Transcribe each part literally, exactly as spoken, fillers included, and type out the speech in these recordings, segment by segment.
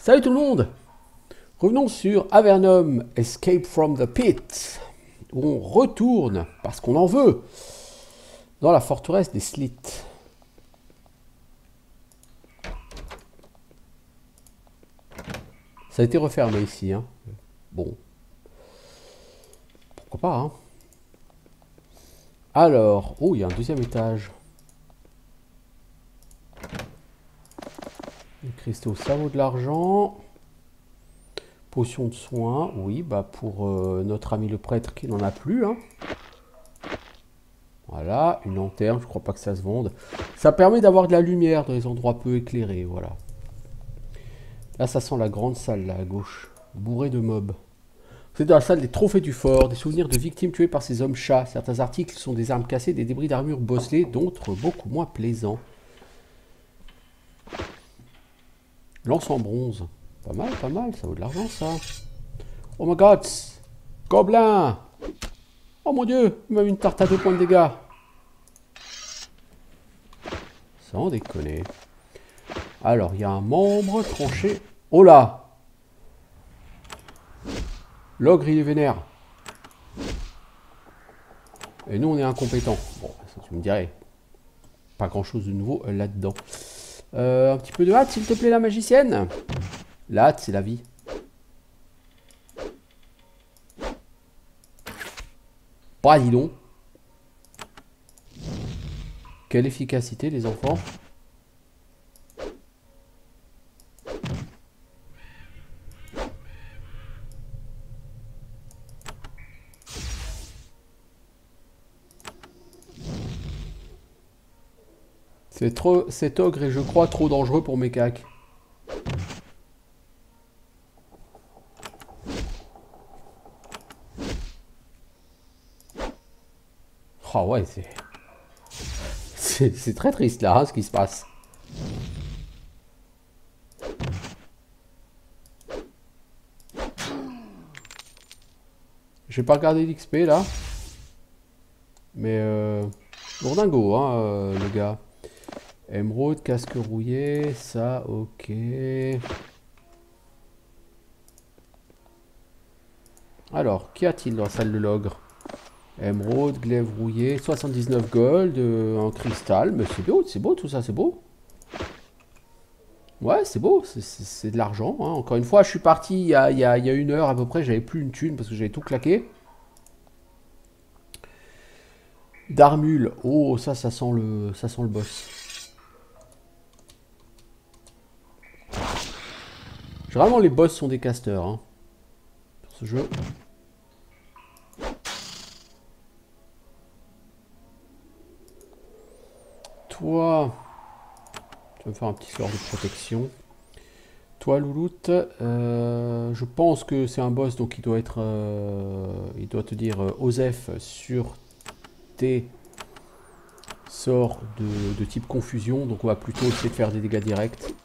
Salut tout le monde. Revenons sur Avernum Escape from the Pit, où on retourne, parce qu'on en veut, dans la forteresse des Slits. Ça a été refermé ici, hein. Bon. Pourquoi pas, hein. Alors, oh, il y a un deuxième étage. Les cristaux, ça vaut de l'argent. Potion de soin, oui, bah pour euh, notre ami le prêtre qui n'en a plus, hein. Voilà, une lanterne, je crois pas que ça se vende. Ça permet d'avoir de la lumière dans les endroits peu éclairés, voilà. Là, ça sent la grande salle, là, à gauche, bourrée de mobs. C'est dans la salle des trophées du fort, des souvenirs de victimes tuées par ces hommes chats. Certains articles sont des armes cassées, des débris d'armure bosselée, d'autres beaucoup moins plaisants. Lance en bronze. Pas mal, pas mal, ça vaut de l'argent, ça. Oh my god! Gobelin! Oh mon dieu! Il m'a mis une tarte à deux points de dégâts. Sans déconner. Alors, il y a un membre tranché. Oh là! L'ogre, il est vénère. Et nous, on est incompétents. Bon, ça, tu me dirais. Pas grand-chose de nouveau euh, là-dedans. Euh, un petit peu de hâte, s'il te plaît, la magicienne. La hâte, c'est la vie. Bah, dis donc. Quelle efficacité, les enfants. C'est trop, cet ogre est, je crois, trop dangereux pour mes cacs. Oh ouais, c'est... C'est très triste là, hein, ce qui se passe. Je vais pas regarder l'X P là. Mais euh... lourdingo, hein, euh, le gars. Émeraude, casque rouillé, ça, ok. Alors, qu'y a-t-il dans la salle de l'ogre? Émeraude, glaive rouillé, soixante-dix-neuf gold, euh, en cristal. Mais c'est beau, c'est beau tout ça, c'est beau. Ouais, c'est beau, c'est de l'argent, hein. Encore une fois, je suis parti il y a, il y a, il y a une heure à peu près, j'avais plus une thune parce que j'avais tout claqué. Darmule, oh ça, ça sent le, ça sent le boss. Généralement, les boss sont des casteurs, hein, pour ce jeu. Toi, tu vas me faire un petit sort de protection. Toi, Louloute, euh, je pense que c'est un boss, donc il doit être, euh, il doit te dire euh, Osef sur tes sorts de, de type confusion, donc on va plutôt essayer de faire des dégâts directs.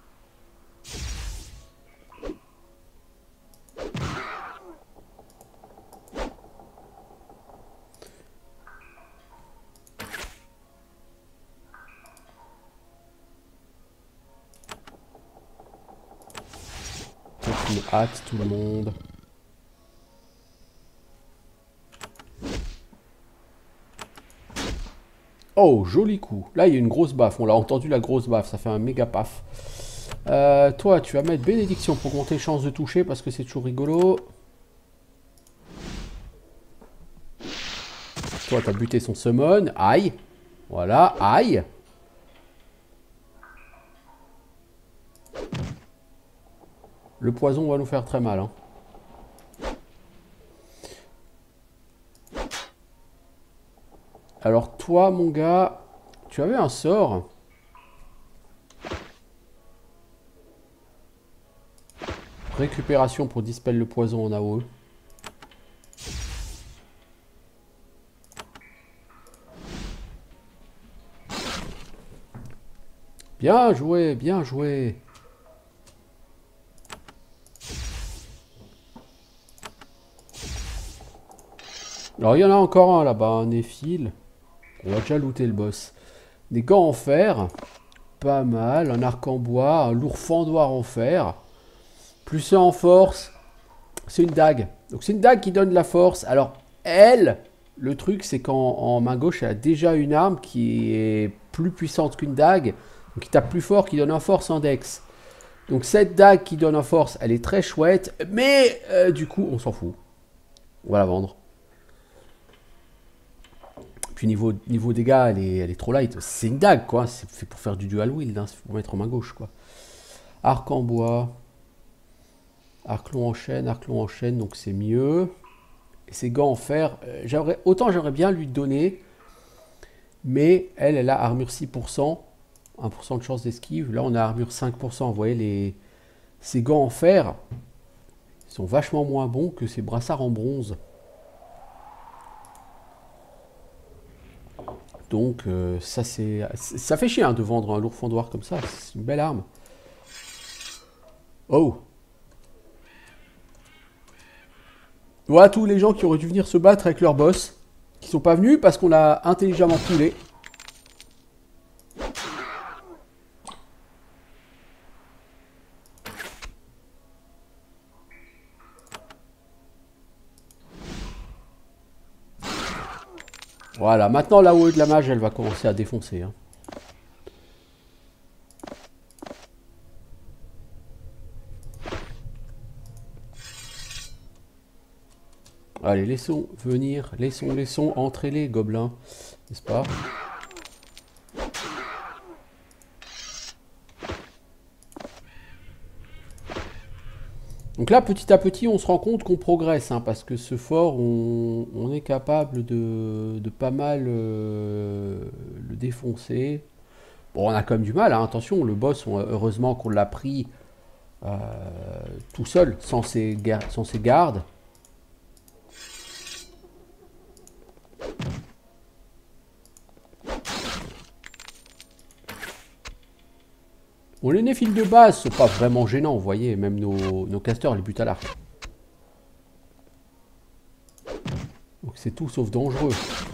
Une hâte tout le monde. Oh, joli coup. Là, il y a une grosse baffe. On l'a entendu, la grosse baffe. Ça fait un méga paf. Euh, toi, tu vas mettre bénédiction pour augmenter les chances de toucher parce que c'est toujours rigolo. Toi, t'as buté son summon. Aïe. Voilà, aïe. Le poison va nous faire très mal, hein. Alors toi, mon gars, tu avais un sort. Récupération pour dispel le poison en A O E. Bien joué, bien joué. Alors il y en a encore un là-bas, un Néphile. On va déjà looter le boss. Des gants en fer. Pas mal. Un arc en bois. Un lourd fendoir en fer. Plus un en force. C'est une dague. Donc c'est une dague qui donne de la force. Alors elle, le truc c'est qu'en main gauche, elle a déjà une arme qui est plus puissante qu'une dague. Donc qui tape plus fort, qui donne un force en dex. Donc cette dague qui donne en force, elle est très chouette. Mais euh, du coup, on s'en fout. On va la vendre. Puis niveau, niveau dégâts, elle est, elle est trop light. C'est une dague quoi. C'est fait pour faire du dual wield. Hein. C'est pour mettre en main gauche quoi. Arc en bois. Arc long en chaîne, arc long en chaîne, donc c'est mieux. Et ses gants en fer, euh, j'aimerais, autant j'aimerais bien lui donner, mais elle, elle a armure six pour cent, un pour cent de chance d'esquive. Là, on a armure cinq pour cent. Vous voyez, les, ces gants en fer sont vachement moins bons que ces brassards en bronze. Donc, euh, ça, c'est, ça fait chier hein, de vendre un lourd fendoir comme ça. C'est une belle arme. Oh! Voilà tous les gens qui auraient dû venir se battre avec leur boss, qui sont pas venus parce qu'on l'a intelligemment coulé. Voilà, maintenant la haut de la mage, elle va commencer à défoncer. Hein. Allez, laissons venir, laissons, laissons entrer les gobelins, n'est-ce pas? Donc là, petit à petit, on se rend compte qu'on progresse, hein, parce que ce fort, on, on est capable de, de pas mal euh, le défoncer. Bon, on a quand même du mal, hein, attention, le boss, on, heureusement qu'on l'a pris euh, tout seul, sans ses, sans ses gardes. Bon, les néphiles de base sont pas vraiment gênants, vous voyez, même nos, nos casteurs les butent à l'arc. Donc c'est tout sauf dangereux.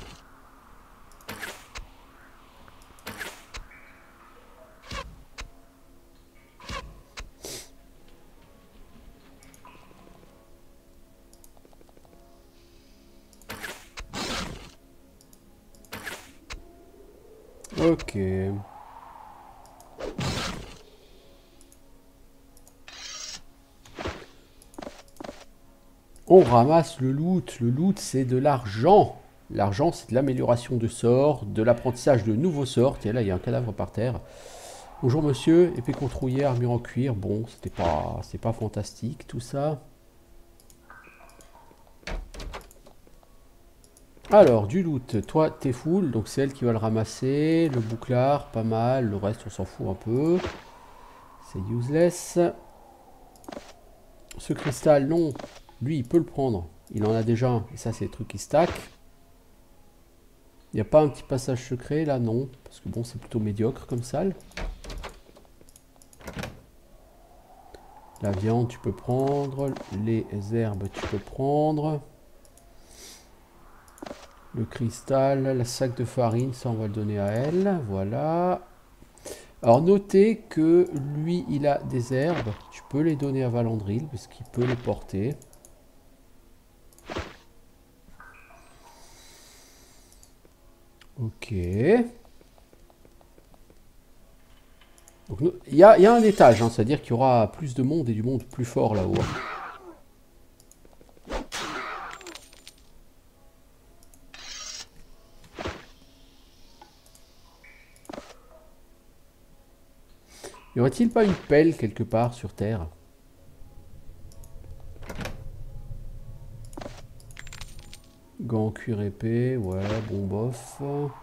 Ok. On ramasse le loot. Le loot, c'est de l'argent. L'argent, c'est de l'amélioration de sorts, de l'apprentissage de nouveaux sorts. Et là, il y a un cadavre par terre. Bonjour monsieur, épée controuillée, armure en cuir. Bon, c'était pas, c'est pas fantastique tout ça. Alors, du loot. Toi, t'es full, donc c'est elle qui va le ramasser. Le bouclard, pas mal. Le reste, on s'en fout un peu. C'est useless. Ce cristal, non. Lui, il peut le prendre. Il en a déjà un. Et ça, c'est des trucs qui stack. Il n'y a pas un petit passage secret, là, non. Parce que bon, c'est plutôt médiocre comme salle. La viande, tu peux prendre. Les herbes, tu peux prendre. Le cristal, le sac de farine, ça, on va le donner à elle. Voilà. Alors, notez que lui, il a des herbes. Tu peux les donner à Valandril, parce qu'il peut les porter. Ok. Donc, il y a, y a un étage, hein, c'est-à-dire qu'il y aura plus de monde et du monde plus fort là-haut. Y aurait-il pas une pelle quelque part sur Terre? Gants cuir épais, ouais, bon bof.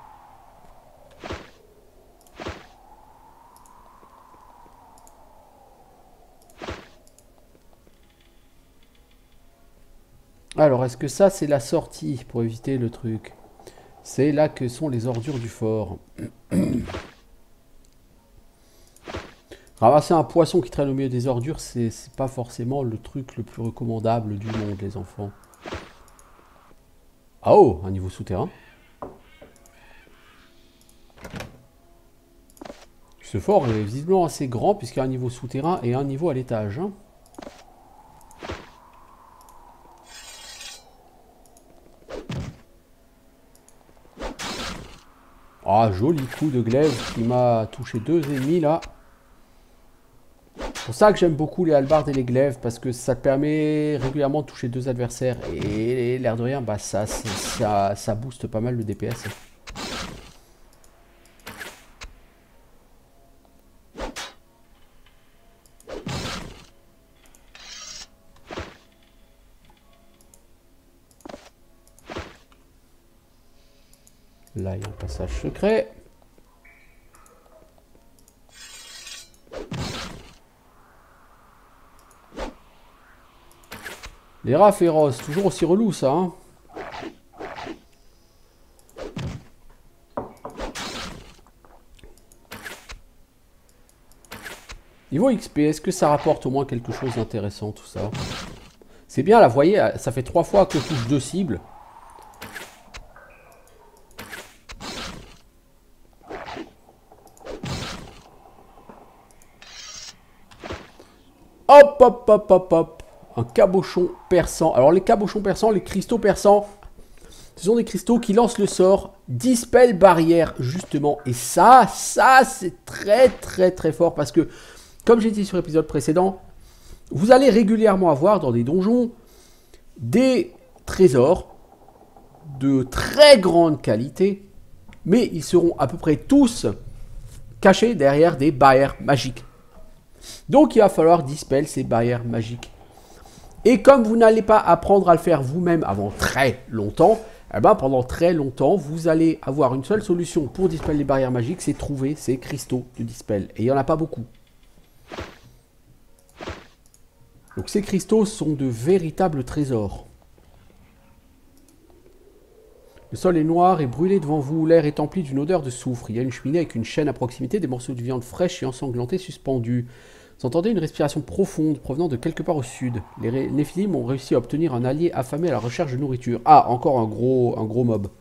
Alors, est-ce que ça, c'est la sortie pour éviter le truc? C'est là que sont les ordures du fort. Ramasser un poisson qui traîne au milieu des ordures, c'est pas forcément le truc le plus recommandable du monde, les enfants. Ah oh, un niveau souterrain. Ce fort est visiblement assez grand puisqu'il y a un niveau souterrain et un niveau à l'étage. Hein. Ah, joli coup de glaive qui m'a touché deux ennemis là. C'est pour ça que j'aime beaucoup les hallebardes et les glaives, parce que ça te permet régulièrement de toucher deux adversaires. Et l'air de rien, bah ça, ça, ça booste pas mal le D P S. Là, il y a un passage secret. Les rats féroces, toujours aussi relou ça, hein. Niveau X P, est-ce que ça rapporte au moins quelque chose d'intéressant tout ça? C'est bien là, vous voyez, ça fait trois fois que je touche deux cibles. Hop, hop, hop, hop, hop. Un cabochon perçant. Alors les cabochons perçants, les cristaux perçants, ce sont des cristaux qui lancent le sort Dispel Barrière, justement. Et ça, ça, c'est très, très, très fort. Parce que, comme j'ai dit sur l'épisode précédent, vous allez régulièrement avoir dans des donjons des trésors de très grande qualité. Mais ils seront à peu près tous cachés derrière des barrières magiques. Donc il va falloir dispel ces barrières magiques. Et comme vous n'allez pas apprendre à le faire vous-même avant très longtemps, eh ben pendant très longtemps, vous allez avoir une seule solution pour dispel les barrières magiques, c'est trouver ces cristaux de dispel. Et il n'y en a pas beaucoup. Donc ces cristaux sont de véritables trésors. Le sol est noir et brûlé devant vous, l'air est empli d'une odeur de soufre. Il y a une cheminée avec une chaîne à proximité, des morceaux de viande fraîche et ensanglantée suspendus. Vous entendez une respiration profonde provenant de quelque part au sud. Les Néphilim ont réussi à obtenir un allié affamé à la recherche de nourriture. Ah, encore un gros, un gros mob.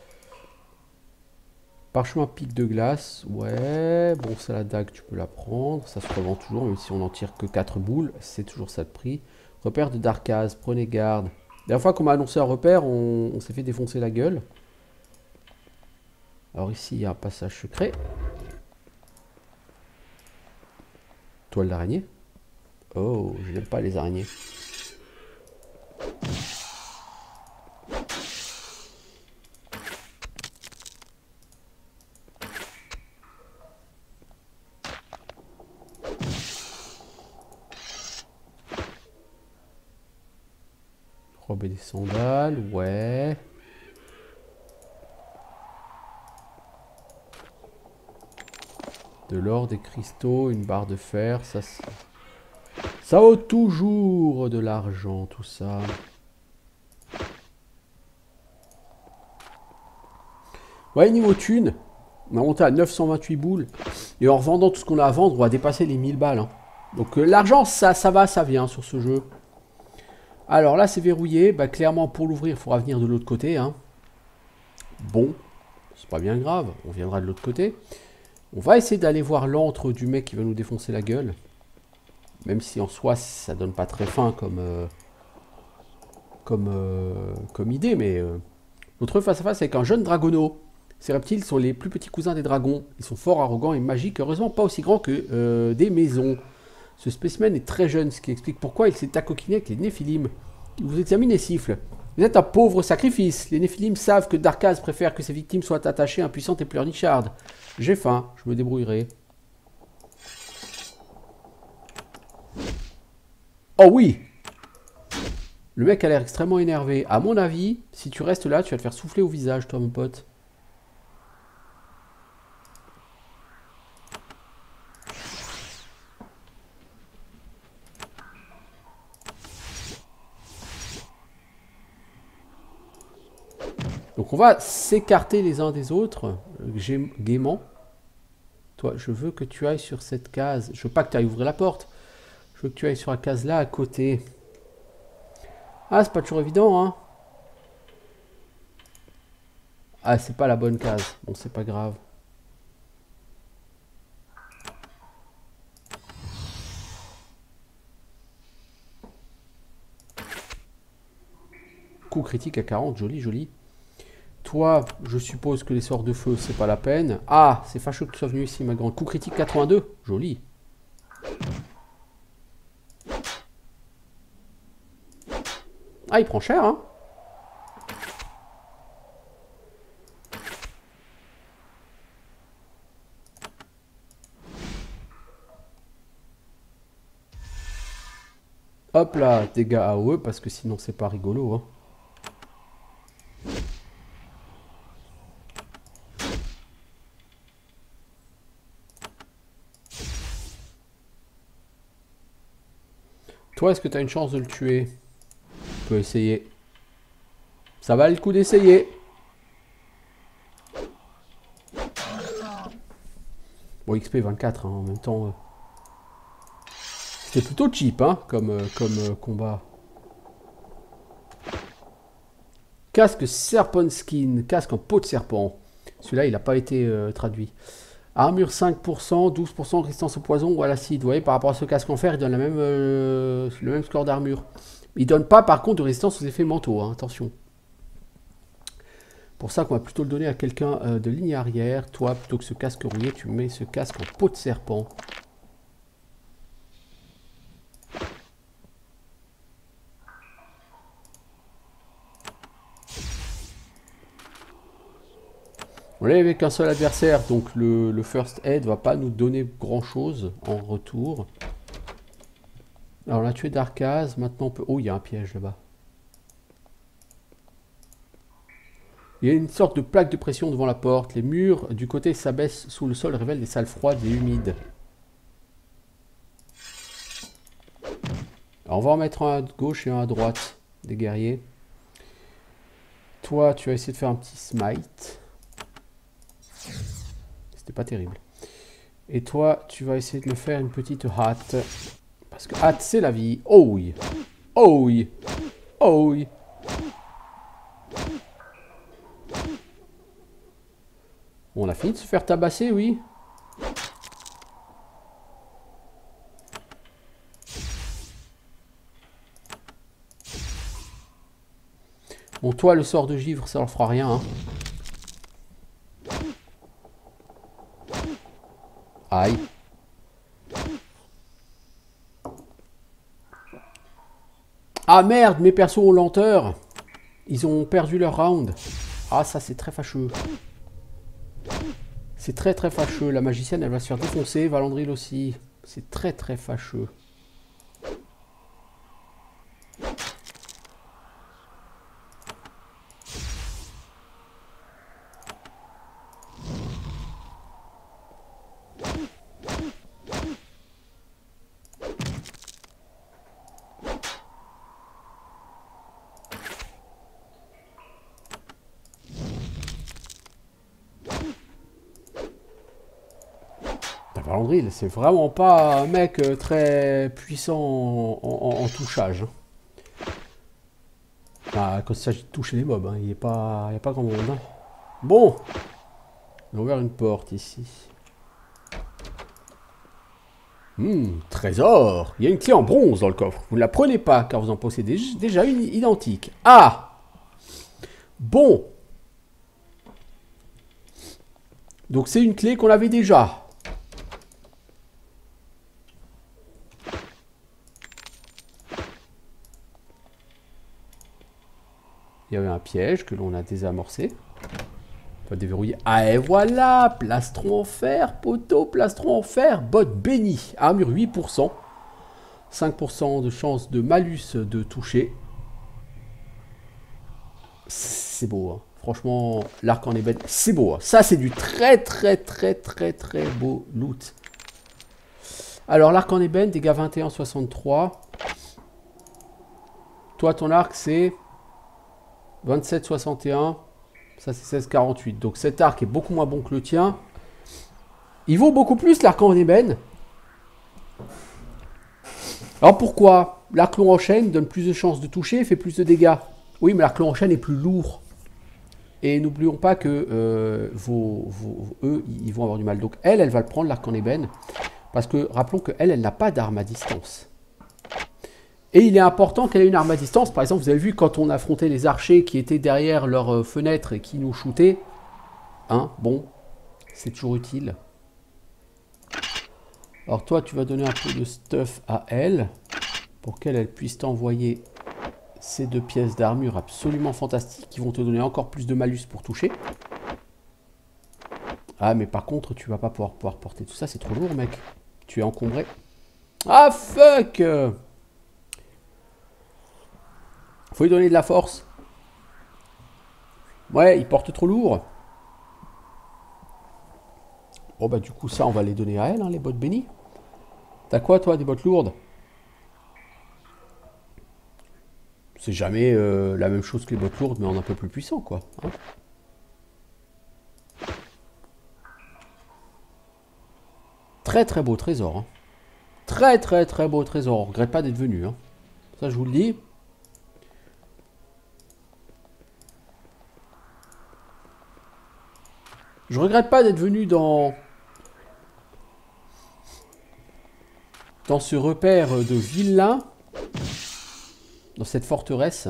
Parchemin pic de glace, ouais. Bon, ça la dague, tu peux la prendre. Ça se revend toujours, même si on n'en tire que quatre boules. C'est toujours ça de prix. Repère de Darkaz, prenez garde. La dernière fois qu'on m'a annoncé un repère, on, on s'est fait défoncer la gueule. Alors ici, il y a un passage secret. Toile d'araignée. Oh, je n'aime pas les araignées. Robe et des sandales, ouais. De l'or, des cristaux, une barre de fer, ça, ça vaut toujours de l'argent, tout ça. Ouais, niveau thune, on a monté à neuf cent vingt-huit boules. Et en revendant tout ce qu'on a à vendre, on va dépasser les mille balles. Hein. Donc euh, l'argent, ça, ça va, ça vient sur ce jeu. Alors là, c'est verrouillé. Bah, clairement, pour l'ouvrir, il faudra venir de l'autre côté. Hein. Bon, c'est pas bien grave. On viendra de l'autre côté. On va essayer d'aller voir l'antre du mec qui va nous défoncer la gueule. Même si en soi, ça donne pas très faim comme, euh, comme, euh, comme idée. Mais euh, notre face à face avec un jeune dragono. Ces reptiles sont les plus petits cousins des dragons. Ils sont forts, arrogants et magiques. Heureusement, pas aussi grands que euh, des maisons. Ce spécimen est très jeune, ce qui explique pourquoi il s'est accoquiné avec les Néphilim. Il vous examine et siffle. Vous êtes un pauvre sacrifice. Les Néphilim savent que Darkaz préfère que ses victimes soient attachées, impuissantes et pleurnichardes. J'ai faim, je me débrouillerai. Oh oui! Le mec a l'air extrêmement énervé. À mon avis, si tu restes là, tu vas te faire souffler au visage, toi, mon pote. Donc on va s'écarter les uns des autres, gaiement. Toi, je veux que tu ailles sur cette case. Je veux pas que tu ailles ouvrir la porte. Je veux que tu ailles sur la case là, à côté. Ah, c'est pas toujours évident, hein. Ah, c'est pas la bonne case. Bon, c'est pas grave. Coup critique à quarante, joli, joli. Toi, je suppose que les sorts de feu, c'est pas la peine. Ah, c'est fâcheux que tu sois venu ici, ma grande. Coup critique quatre-vingt-deux. Joli. Ah, il prend cher, hein. Hop là, dégâts A O E, parce que sinon c'est pas rigolo, hein. Toi, est-ce que tu as une chance de le tuer? Tu peux essayer. Ça valait le coup d'essayer. Bon, X P vingt-quatre, hein, en même temps. Euh... C'est plutôt cheap, hein, comme, euh, comme euh, combat. Casque Serpent Skin, casque en peau de serpent. Celui-là, il n'a pas été euh, traduit. Armure cinq pour cent, douze pour cent de résistance au poison ou à l'acide. Vous voyez, par rapport à ce casque en fer, il donne la même, euh, le même score d'armure. Il donne pas, par contre, de résistance aux effets mentaux, hein, attention. Pour ça qu'on va plutôt le donner à quelqu'un euh, de ligne arrière. Toi, plutôt que ce casque rouillé, tu mets ce casque en peau de serpent. On est avec un seul adversaire, donc le, le First Aid va pas nous donner grand chose en retour. Alors on a tué Darkaz, maintenant on peut... Oh, il y a un piège là-bas. Il y a une sorte de plaque de pression devant la porte. Les murs du côté s'abaissent sous le sol, révèlent des salles froides et humides. Alors on va en mettre un à gauche et un à droite des guerriers. Toi, tu vas essayer de faire un petit smite. C'était pas terrible. Et toi, tu vas essayer de me faire une petite hâte. Parce que hâte, c'est la vie. Oh oui. Oh oui. Oh oui. On a fini de se faire tabasser, oui. Bon, toi, le sort de givre, ça leur fera rien, hein. Aïe. Ah merde, mes persos ont lenteur. Ils ont perdu leur round. Ah, ça, c'est très fâcheux. C'est très très fâcheux. La magicienne, elle va se faire défoncer. Valandril aussi. C'est très très fâcheux. Valandril, c'est vraiment pas un mec très puissant en, en, en touchage. Enfin, quand il s'agit de toucher les mobs, hein, il n'y a, a pas grand monde. Hein. Bon, on a ouvert une porte ici. Hmm, trésor. Il y a une clé en bronze dans le coffre. Vous ne la prenez pas car vous en possédez déjà une identique. Ah! Bon. Donc c'est une clé qu'on avait déjà. Il y avait un piège que l'on a désamorcé. On va déverrouiller. Ah et voilà, plastron en fer, poteau, plastron en fer, botte bénie. Armure huit pour cent. cinq pour cent de chance de malus de toucher. C'est beau, hein. Franchement, l'arc en ébène, c'est beau. Hein. Ça, c'est du très, très, très, très, très beau loot. Alors, l'arc en ébène, dégâts vingt et un, soixante-trois. Toi, ton arc, c'est vingt-sept, soixante et un. Ça, c'est seize, quarante-huit. Donc, cet arc est beaucoup moins bon que le tien. Il vaut beaucoup plus, l'arc en ébène. Alors, pourquoi? L'arc long en chaîne donne plus de chances de toucher et fait plus de dégâts. Oui, mais l'arc long en chaîne est plus lourd. Et n'oublions pas que euh, vos, vos, eux, ils vont avoir du mal. Donc, elle, elle va le prendre, l'arc en ébène. Parce que, rappelons qu'elle, elle n'a pas d'arme à distance. Et il est important qu'elle ait une arme à distance. Par exemple, vous avez vu quand on affrontait les archers qui étaient derrière leurs fenêtres et qui nous shootaient. Hein, bon, c'est toujours utile. Alors toi, tu vas donner un peu de stuff à elle pour qu'elle elle puisse t'envoyer ces deux pièces d'armure absolument fantastiques qui vont te donner encore plus de malus pour toucher. Ah, mais par contre, tu vas pas pouvoir, pouvoir porter tout ça. C'est trop lourd, mec. Tu es encombré. Ah, fuck! Faut lui donner de la force. Ouais, il porte trop lourd. Bon, bah, du coup, ça, on va les donner à elle, hein, les bottes bénies. T'as quoi, toi, des bottes lourdes? C'est jamais euh, la même chose que les bottes lourdes, mais en un peu plus puissant, quoi. Hein, très, très beau trésor. Hein. Très, très, très beau trésor. On regrette pas d'être venu. Hein. Ça, je vous le dis. Je regrette pas d'être venu dans... dans ce repère de vilain, dans cette forteresse.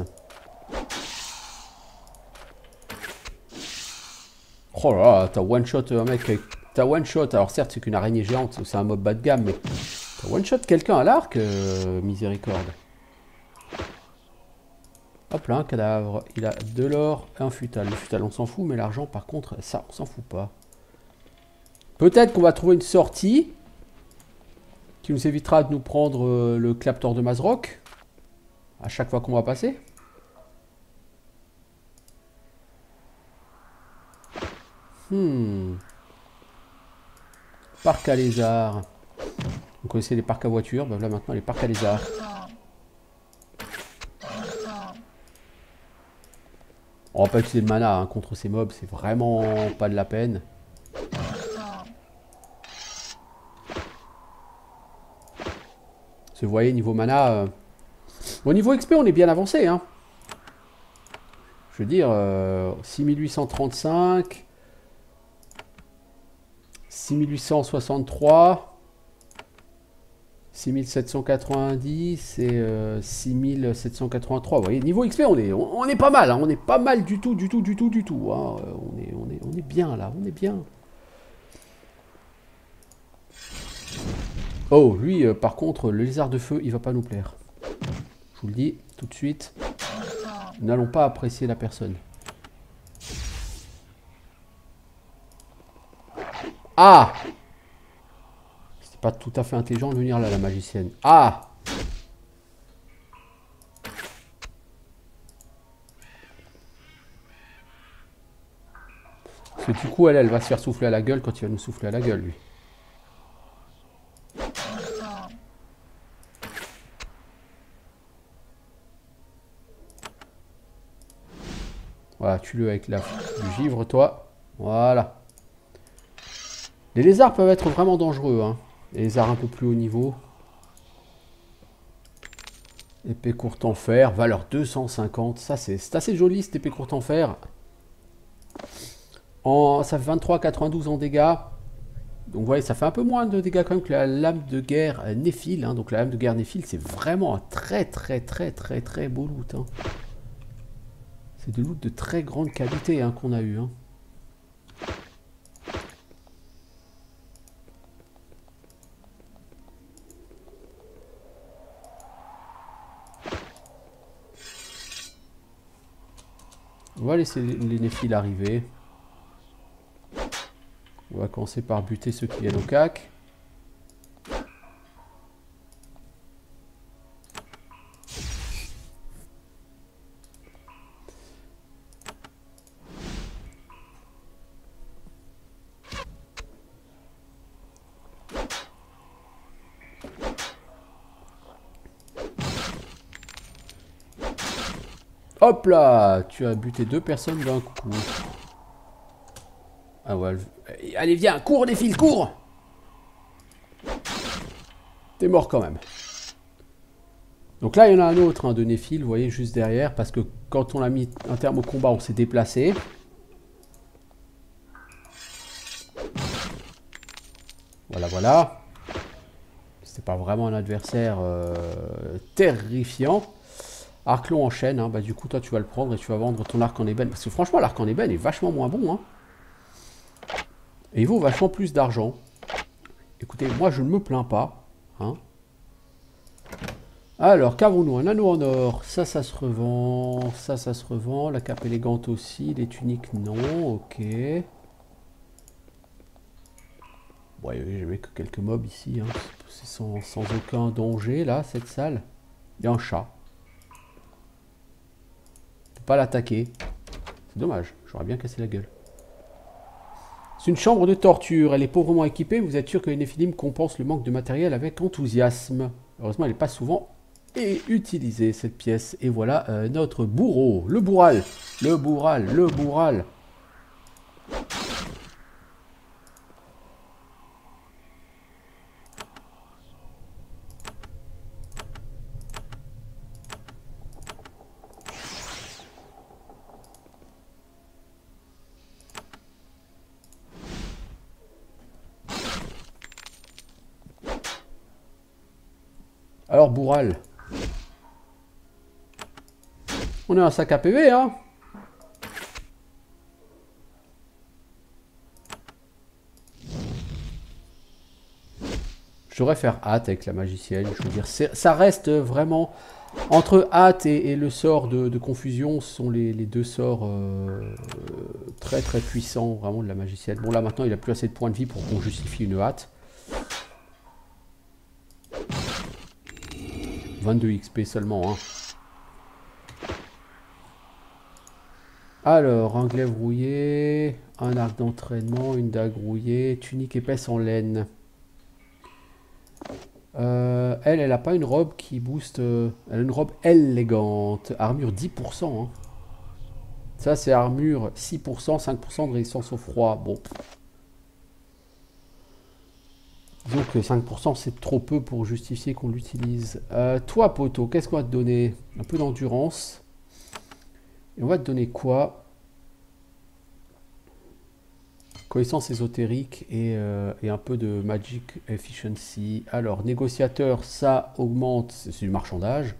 Oh là là, t'as one shot un mec, t'as one shot, alors certes c'est qu'une araignée géante, c'est un mob bas de gamme, mais t'as one shot quelqu'un à l'arc, euh, miséricorde. Hop là, un cadavre, il a de l'or et un futal. Le futal on s'en fout, mais l'argent par contre, ça on s'en fout pas. Peut-être qu'on va trouver une sortie qui nous évitera de nous prendre euh, le claptor de Mazrock à chaque fois qu'on va passer. Hmm. Parc à lézards. Vous connaissez les parcs à voitures, ben là maintenant les parcs à lézards. On va pas utiliser de mana hein, contre ces mobs, c'est vraiment pas de la peine. Vous voyez, niveau mana... Euh... Au niveau X P, on est bien avancé. Hein. Je veux dire, euh, six mille huit cent trente-cinq... six mille huit cent soixante-trois... six mille sept cent quatre-vingt-dix et euh, six mille sept cent quatre-vingt-trois. Vous voyez, niveau X P, on est, on, on est pas mal. Hein. On est pas mal du tout, du tout, du tout, du tout. Hein. On, est, on, est, on est bien, là. On est bien. Oh, lui, euh, par contre, le lézard de feu, il va pas nous plaire. Je vous le dis tout de suite. Nous n'allons pas apprécier la personne. Ah! C'était pas tout à fait intelligent de venir là, la magicienne. Ah! Parce que du coup, elle, elle va se faire souffler à la gueule quand il va nous souffler à la gueule, lui. Voilà, tue-le avec la, du givre, toi. Voilà. Les lézards peuvent être vraiment dangereux. Hein. Les lézards un peu plus haut niveau. Épée courte en fer, valeur deux cent cinquante. Ça, c'est assez joli, cette épée courte en fer. En, ça fait vingt-trois virgule quatre-vingt-douze en dégâts. Donc, vous voyez, ça fait un peu moins de dégâts quand même que la lame de guerre Néphil. Hein. Donc, la lame de guerre Néphil, c'est vraiment un très, très, très, très, très beau loot. Hein. C'est de loot de très grande qualité hein, qu'on a eu. Hein. On va laisser les Néphiles arriver. On va commencer par buter ceux qui viennent au cac. Hop là, tu as buté deux personnes d'un coup. Ah ouais, allez viens, cours les fils, cours. T'es mort quand même. Donc là, il y en a un autre hein, de Néphil, vous voyez, juste derrière, parce que quand on a mis un terme au combat, on s'est déplacé. Voilà, voilà. C'était pas vraiment un adversaire euh, terrifiant. Arclon enchaîne, hein. Bah, du coup toi tu vas le prendre et tu vas vendre ton arc en ébène. Parce que franchement l'arc en ébène est vachement moins bon. Hein. Et il vaut vachement plus d'argent. Écoutez, moi je ne me plains pas. Hein. Alors, qu'avons-nous? Un anneau en or, ça, ça se revend. Ça, ça se revend. La cape élégante aussi. Les tuniques, non. Ok. Bon, il n'y avait que quelques mobs ici. Hein. C'est sans, sans aucun danger, là, cette salle. Il y a un chat. On peut pas l'attaquer. C'est dommage. J'aurais bien cassé la gueule. C'est une chambre de torture. Elle est pauvrement équipée. Vous êtes sûr que les Néphilim compensent le manque de matériel avec enthousiasme. Heureusement, elle n'est pas souvent et utilisée, cette pièce. Et voilà euh, notre bourreau. Le bourral. Le bourral. Le bourral. Alors, bourral. On a un sac à P V, hein. Je devrais faire hâte avec la magicienne. Je veux dire, ça reste vraiment... Entre hâte et, et le sort de, de confusion, ce sont les, les deux sorts euh, très très puissants, vraiment, de la magicienne. Bon, là, maintenant, il a plus assez de points de vie pour qu'on justifie une hâte. vingt-deux X P seulement, hein. Alors, un glaive rouillé, un arc d'entraînement, une dague rouillée, tunique épaisse en laine. Euh, elle, elle n'a pas une robe qui booste... Euh, elle a une robe élégante. Armure dix pour cent. Hein. Ça, c'est armure six pour cent, cinq pour cent de résistance au froid. Bon. Disons que cinq pour cent, c'est trop peu pour justifier qu'on l'utilise. Euh, toi, poteau, qu'est-ce qu'on va te donner? Un peu d'endurance. Et on va te donner quoi? Connaissance ésotérique et, euh, et un peu de Magic Efficiency. Alors, négociateur, ça augmente, c'est du marchandage.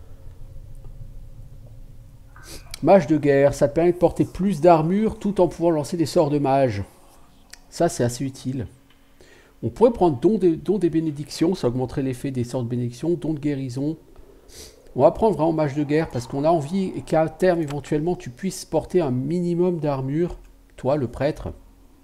Mage de guerre, ça te permet de porter plus d'armure tout en pouvant lancer des sorts de mage. Ça, c'est assez utile. On pourrait prendre don des, don des bénédictions, ça augmenterait l'effet des sorts de bénédiction, don de guérison. On va prendre vraiment mage de guerre parce qu'on a envie qu'à terme, éventuellement, tu puisses porter un minimum d'armure. Toi, le prêtre.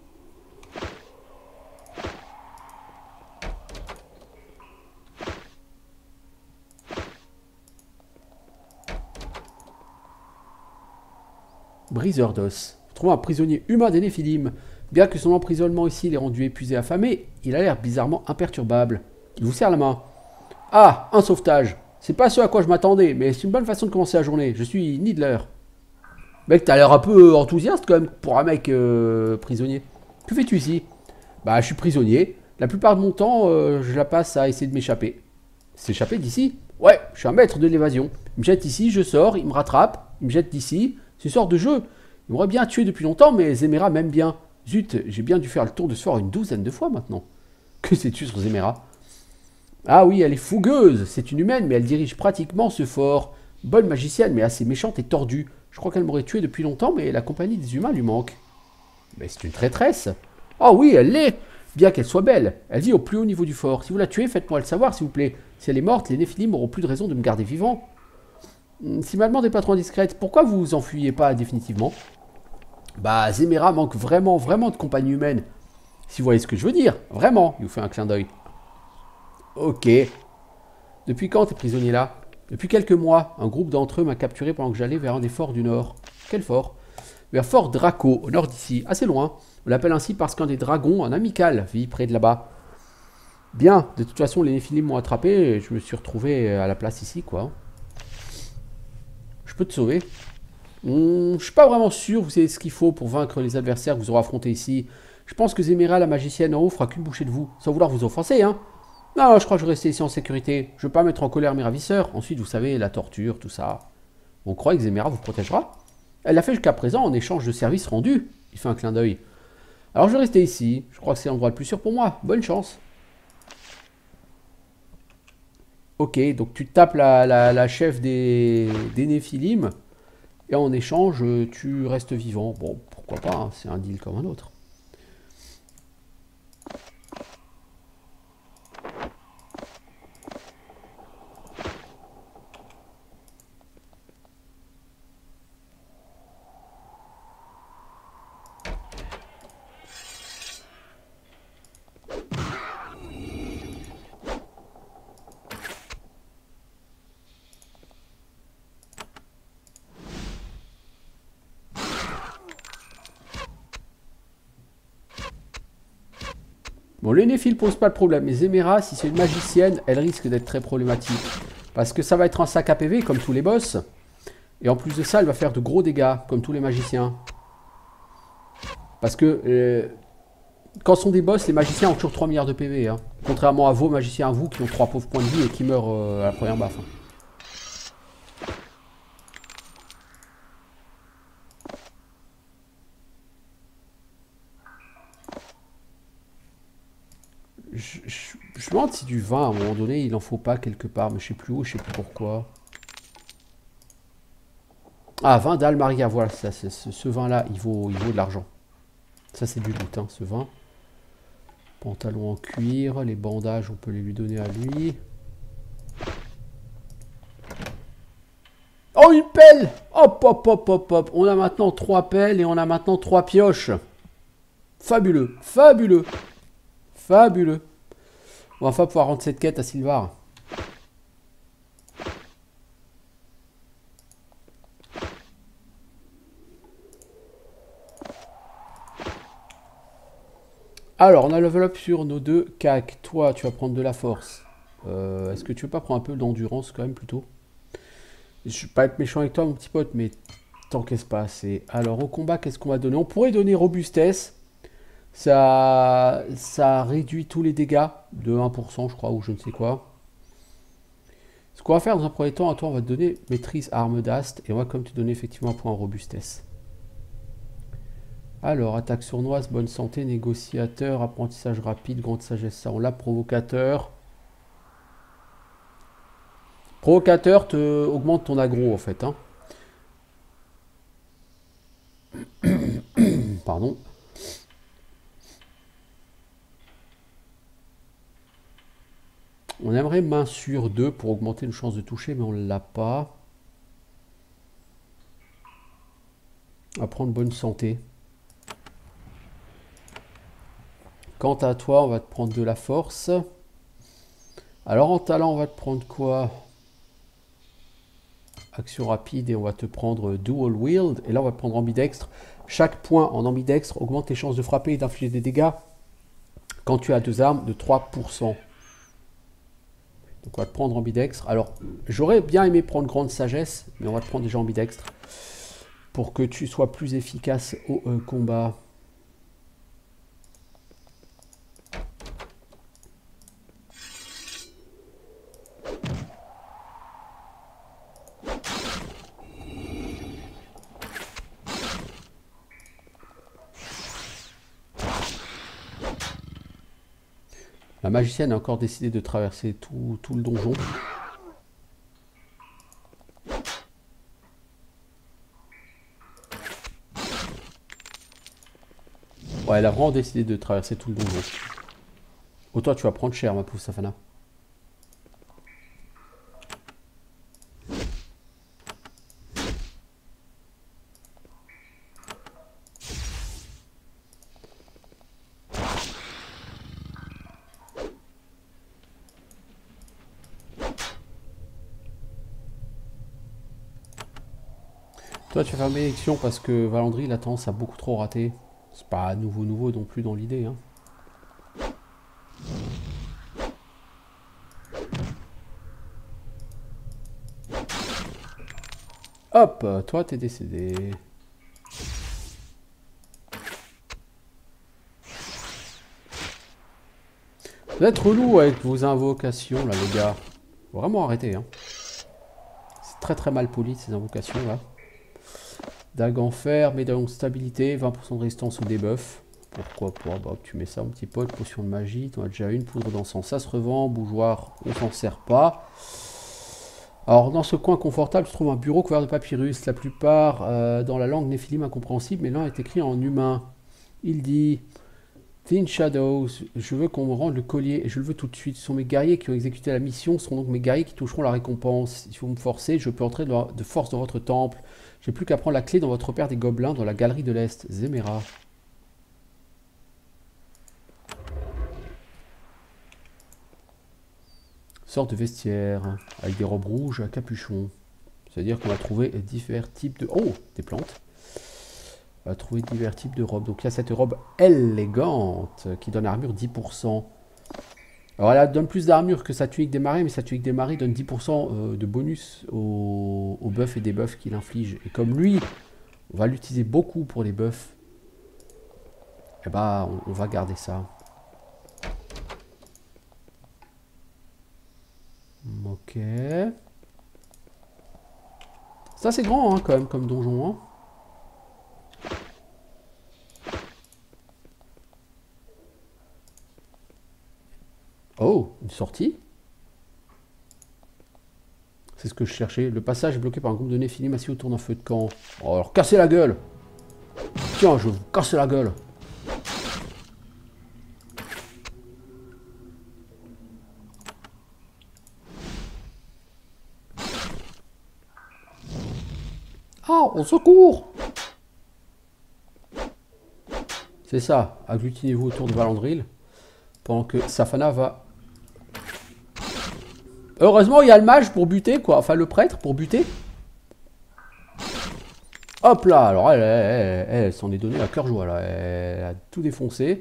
Briseur d'os. Trouve un prisonnier humain des Néphilim. Bien que son emprisonnement ici l'ait rendu épuisé et affamé, il a l'air bizarrement imperturbable. Il vous serre la main. Ah, un sauvetage. C'est pas ce à quoi je m'attendais, mais c'est une bonne façon de commencer la journée. Je suis Needler. Mec, t'as l'air un peu enthousiaste quand même pour un mec euh, prisonnier. Que fais-tu ici? Bah, je suis prisonnier. La plupart de mon temps, euh, je la passe à essayer de m'échapper. S'échapper d'ici? Ouais, je suis un maître de l'évasion. Il me jette ici, je sors, il me rattrape, il me jette d'ici. C'est une sorte de jeu. Il m'aurait bien tué depuis longtemps, mais Zemera m'aime bien. Zut, j'ai bien dû faire le tour de ce fort une douzaine de fois maintenant. Que sais-tu sur Zemera? Ah oui, elle est fougueuse. C'est une humaine, mais elle dirige pratiquement ce fort. Bonne magicienne, mais assez méchante et tordue. Je crois qu'elle m'aurait tué depuis longtemps, mais la compagnie des humains lui manque. Mais c'est une traîtresse. Ah oui, elle l'est. Bien qu'elle soit belle. Elle vit au plus haut niveau du fort. Si vous la tuez, faites-moi le savoir, s'il vous plaît. Si elle est morte, les Néphilim n'auront plus de raison de me garder vivant. Si ma demande n'est pas trop indiscrète, pourquoi vous vous enfuyez pas définitivement? Bah, Zemera manque vraiment, vraiment de compagnie humaine. Si vous voyez ce que je veux dire. Vraiment. Il vous fait un clin d'œil. Ok. Depuis quand t'es prisonnier là? Depuis quelques mois. Un groupe d'entre eux m'a capturé pendant que j'allais vers un des forts du nord. Quel fort? Vers Fort Draco, au nord d'ici. Assez loin. On l'appelle ainsi parce qu'un des dragons, un amical, vit près de là-bas. Bien. De toute façon, les Néphilim m'ont attrapé et je me suis retrouvé à la place ici, quoi. Je peux te sauver. Hum, je suis pas vraiment sûr, vous savez ce qu'il faut pour vaincre les adversaires que vous aurez affrontés ici. Je pense que Zemera, la magicienne en haut, fera qu'une bouchée de vous, sans vouloir vous offenser, hein. Non, je crois que je vais rester ici en sécurité. Je veux pas mettre en colère mes ravisseurs. Ensuite, vous savez, la torture, tout ça. On croit que Zemera vous protégera? Elle l'a fait jusqu'à présent en échange de services rendus. Il fait un clin d'œil. Alors, je vais rester ici. Je crois que c'est l'endroit le plus sûr pour moi. Bonne chance. Ok, donc tu tapes la, la, la chef des, des Néphilim, et en échange, tu restes vivant. Bon, pourquoi pas, hein, c'est un deal comme un autre. Bon, les Néphil posent pas de problème. Les Éméras, si c'est une magicienne, elle risque d'être très problématique. Parce que ça va être un sac à P V, comme tous les boss. Et en plus de ça, elle va faire de gros dégâts, comme tous les magiciens. Parce que, euh, quand sont des boss, les magiciens ont toujours trois milliards de P V. Hein. Contrairement à vos magiciens, à vous, qui ont trois pauvres points de vie et qui meurent euh, à la première baffe. Hein. Je, je, je me demande si du vin, à un moment donné, il en faut pas quelque part, mais je sais plus où, je sais plus pourquoi. Ah, vin d'Almaria, voilà, ça, ce, ce vin-là, il vaut, il vaut de l'argent. Ça, c'est du loot, hein, ce vin. Pantalon en cuir, les bandages, on peut les lui donner à lui. Oh, une pelle! Hop, hop, hop, hop, hop. On a maintenant trois pelles et on a maintenant trois pioches. Fabuleux, fabuleux, fabuleux. On va enfin pouvoir rendre cette quête à Sylvar. Alors, on a level up sur nos deux C A C. Toi, tu vas prendre de la force. Euh, Est-ce que tu veux pas prendre un peu d'endurance quand même plutôt? Je vais pas être méchant avec toi, mon petit pote, mais tant qu'est-ce pas assez. Alors, au combat, qu'est-ce qu'on va donner? On pourrait donner robustesse. Ça, ça réduit tous les dégâts de un pour cent, je crois, ou je ne sais quoi. Ce qu'on va faire dans un premier temps, à toi, on va te donner maîtrise arme d'ast et on va comme te donner effectivement un point en robustesse. Alors, attaque sournoise, bonne santé, négociateur, apprentissage rapide, grande sagesse, ça on l'a, provocateur. Provocateur te augmente ton aggro en fait. Hein. Pardon. On aimerait main sur deux pour augmenter une chance de toucher, mais on ne l'a pas. On va prendre bonne santé. Quant à toi, on va te prendre de la force. Alors en talent, on va te prendre quoi? Action rapide et on va te prendre dual wield. Et là, on va te prendre ambidextre. Chaque point en ambidextre augmente tes chances de frapper et d'infliger des dégâts quand tu as deux armes de trois pour cent. Donc on va te prendre ambidextre. Alors, j'aurais bien aimé prendre grande sagesse, mais on va te prendre déjà ambidextre pour que tu sois plus efficace au euh, combat. La magicienne a encore décidé de traverser tout, tout le donjon. Ouais, elle a vraiment décidé de traverser tout le donjon. Oh, toi, tu vas prendre cher, ma pauvre Safana. Toi, tu vas faire malédiction parce que Valandry, il a tendance à beaucoup trop rater. C'est pas nouveau nouveau non plus dans l'idée. Hein. Hop, toi, t'es décédé. Vous êtes relou avec vos invocations, là, les gars. Faut vraiment arrêter. Hein. C'est très très mal poli, ces invocations, là. Dague en fer, médaillon de stabilité, vingt pour cent de résistance au debuff. Pourquoi pas? Bah, tu mets ça un petit peu de potion de magie. Tu en as déjà une. Poudre d'encens, ça se revend. Bougeoir, on s'en sert pas. Alors, dans ce coin confortable se trouve un bureau couvert de papyrus. La plupart euh, dans la langue néphilim incompréhensible, mais l'un est écrit en humain. Il dit... Thin Shadows, je veux qu'on me rende le collier et je le veux tout de suite. Ce sont mes guerriers qui ont exécuté la mission, ce seront donc mes guerriers qui toucheront la récompense. Si vous me forcez, je peux entrer de, de force dans votre temple. J'ai plus qu'à prendre la clé dans votre père des gobelins dans la galerie de l'Est, Zemera. Sorte de vestiaire avec des robes rouges à capuchon. C'est-à-dire qu'on va trouver divers types de... Oh, des plantes. On va trouver divers types de robes. Donc il y a cette robe élégante qui donne armure dix pour cent. Alors elle donne plus d'armure que sa tunique des marais, mais sa tunique des marais donne dix pour cent de bonus aux, aux buffs et des buffs qu'il inflige. Et comme lui, on va l'utiliser beaucoup pour les buffs, eh ben on, on va garder ça. Ok. Ça c'est grand hein, quand même comme donjon. Hein. Oh, une sortie. C'est ce que je cherchais. Le passage est bloqué par un groupe de néphilim assis autour d'un feu de camp. Oh, alors cassez la gueule. Tiens, je vais vous casser la gueule. Ah, au secours! C'est ça, agglutinez-vous autour de Valandril, pendant que Safana va... Heureusement, il y a le mage pour buter, quoi. Enfin, le prêtre pour buter. Hop là, alors elle, elle, elle, elle, elle s'en est donné à cœur joie, là. Elle a tout défoncé.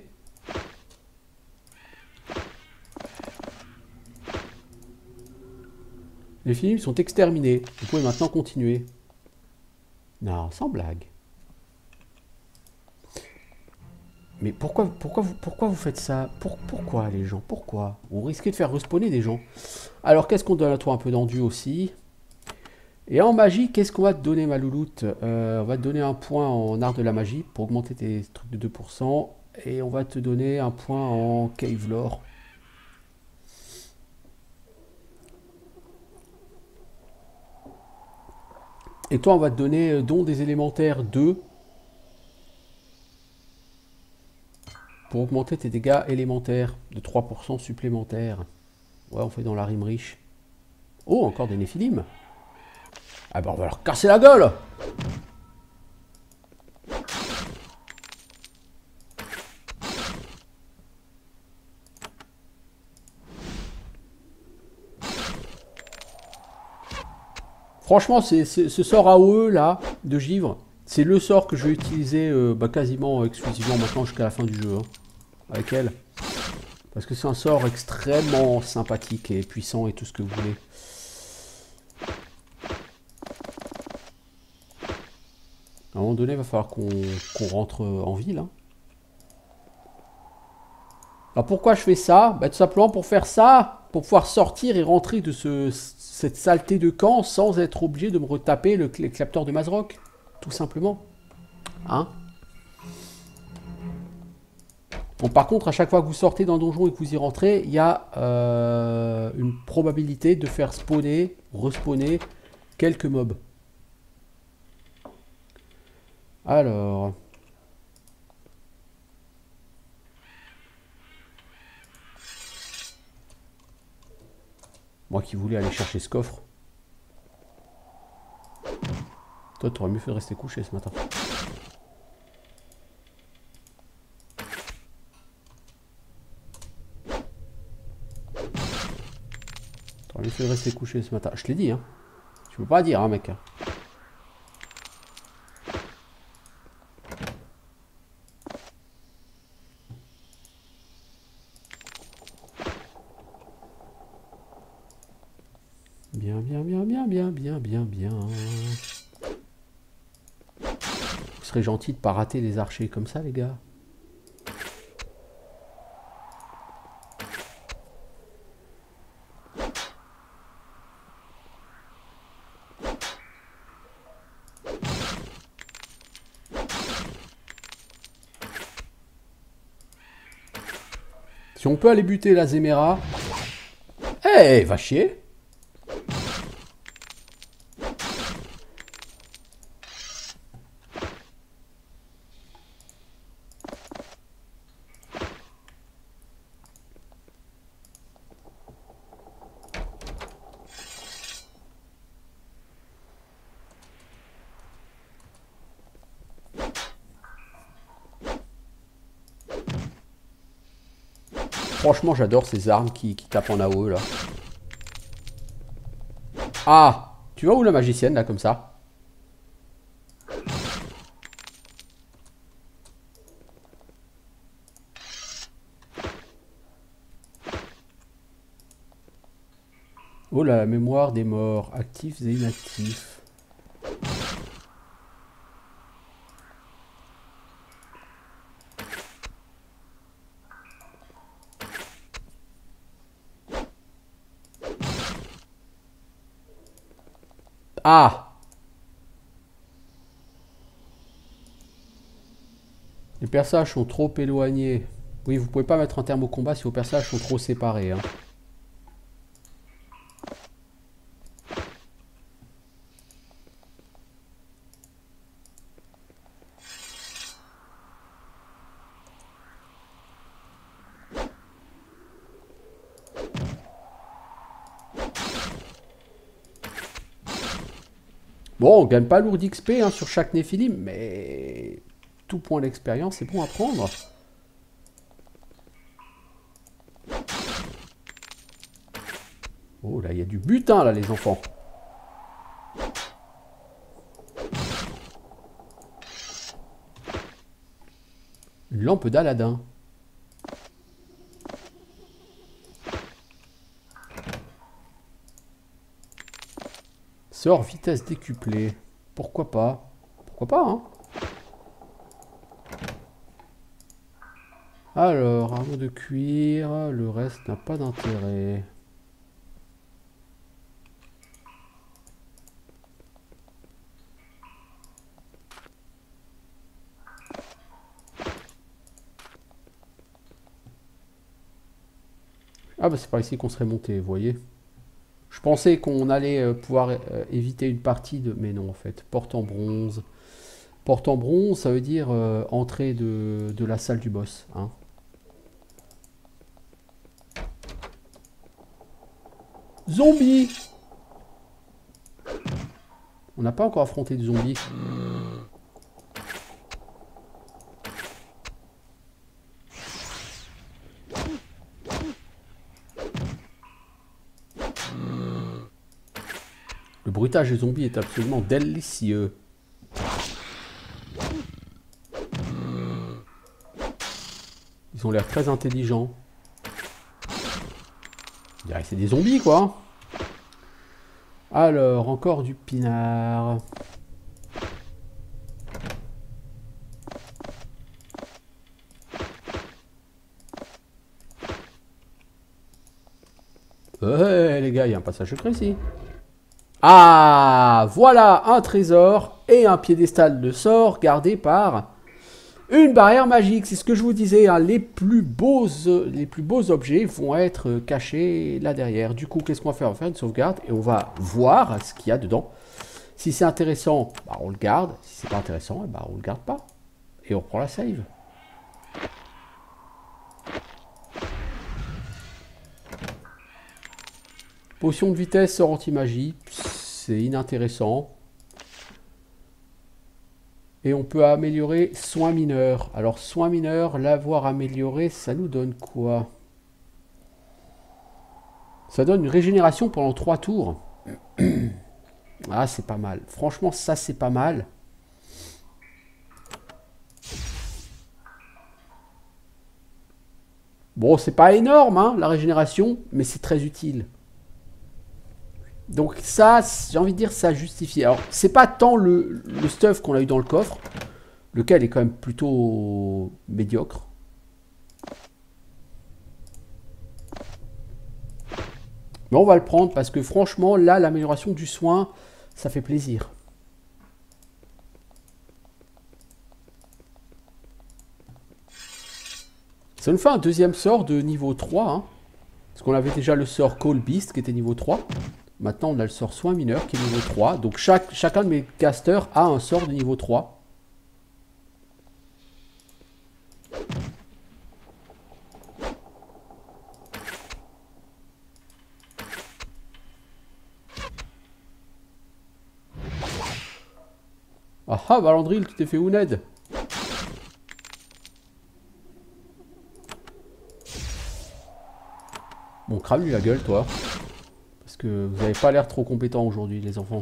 Les films sont exterminés. Vous pouvez maintenant continuer. Non, sans blague. Mais pourquoi, pourquoi, vous, pourquoi vous faites ça? Pour, Pourquoi les gens? Pourquoi? Vous risquez de faire respawner des gens. Alors qu'est-ce qu'on donne à toi? Un peu d'enduit aussi. Et en magie, qu'est-ce qu'on va te donner, ma louloute? euh, On va te donner un point en art de la magie pour augmenter tes trucs de deux pour cent. Et on va te donner un point en cave lore. Et toi, on va te donner don des élémentaires deux. Pour augmenter tes dégâts élémentaires de trois pour cent supplémentaires. Ouais, on fait dans la rime riche. Oh, encore des néphilim. Ah bah on va leur casser la gueule. Franchement, c'est ce sort A O E là, de givre, c'est le sort que je vais utiliser euh, bah, quasiment exclusivement maintenant jusqu'à la fin du jeu. Hein, avec elle. Parce que c'est un sort extrêmement sympathique et puissant et tout ce que vous voulez. À un moment donné, il va falloir qu'on qu'on rentre en ville. Hein. Alors pourquoi je fais ça? Bah, tout simplement pour faire ça, pour pouvoir sortir et rentrer de ce, cette saleté de camp sans être obligé de me retaper le, le capteur de Mazrock. Tout simplement. Hein? Bon, par contre, à chaque fois que vous sortez d'un donjon et que vous y rentrez, il y a euh, une probabilité de faire spawner, respawner quelques mobs. Alors... Moi qui voulais aller chercher ce coffre. Toi, t'aurais mieux fait de rester couché ce matin. T'aurais mieux fait de rester couché ce matin. Je te l'ai dit, hein. Tu peux pas dire, hein, mec. Bien, bien, bien, bien, bien, bien, bien, bien. Vous serez gentil de pas rater les archers comme ça, les gars. Si on peut aller buter la Zemera... Eh, va chier. Franchement, j'adore ces armes qui, qui tapent en A O E, là. Ah! Tu vois où la magicienne, là, comme ça? Oh là, la mémoire des morts, actifs et inactifs. Ah! Les personnages sont trop éloignés. Oui, vous pouvez pas mettre un terme au combat si vos personnages sont trop séparés. Hein. Bon, on gagne pas lourd d'X P hein, sur chaque Néphilim, mais tout point d'expérience est bon à prendre. Oh là, il y a du butin là, les enfants. Une lampe d'Aladin. Sort vitesse décuplée. Pourquoi pas? Pourquoi pas, hein? Alors, armure de cuir, le reste n'a pas d'intérêt. Ah bah c'est par ici qu'on serait monté, vous voyez. Je pensais qu'on allait euh, pouvoir euh, éviter une partie de... Mais non, en fait. Porte en bronze. Porte en bronze, ça veut dire euh, entrée de, de la salle du boss. Hein. Zombie! On n'a pas encore affronté de zombies. Le bruitage des zombies est absolument délicieux. Ils ont l'air très intelligents. On dirait que c'est des zombies, quoi. Alors, encore du pinard. Ouais, les gars, il y a un passage secret ici. Ah, voilà un trésor et un piédestal de sort gardé par une barrière magique. C'est ce que je vous disais, hein, les plus beaux, les plus beaux objets vont être cachés là derrière. Du coup, qu'est-ce qu'on va faire? On va faire une sauvegarde et on va voir ce qu'il y a dedans. Si c'est intéressant, bah, on le garde. Si c'est pas intéressant, bah, on le garde pas. Et on reprend la save. Potion de vitesse, sort anti-magie. C'est inintéressant. Et on peut améliorer soins mineurs. Alors, soins mineurs, l'avoir amélioré, ça nous donne quoi? Ça donne une régénération pendant trois tours. Ah, c'est pas mal. Franchement, ça, c'est pas mal. Bon, c'est pas énorme, hein, la régénération, mais c'est très utile. Donc ça, j'ai envie de dire, ça justifie. Alors, c'est pas tant le, le stuff qu'on a eu dans le coffre, lequel est quand même plutôt médiocre. Mais on va le prendre parce que franchement, là, l'amélioration du soin, ça fait plaisir. Ça nous fait un deuxième sort de niveau trois. Hein, parce qu'on avait déjà le sort Call Beast qui était niveau trois. Maintenant, on a le sort Soin Mineur qui est niveau trois. Donc, chaque, chacun de mes casters a un sort de niveau trois. Ah ah, Valandril, tu t'es fait où, Ned? Bon, crame-lui la gueule, toi. Parce que vous n'avez pas l'air trop compétent aujourd'hui, les enfants.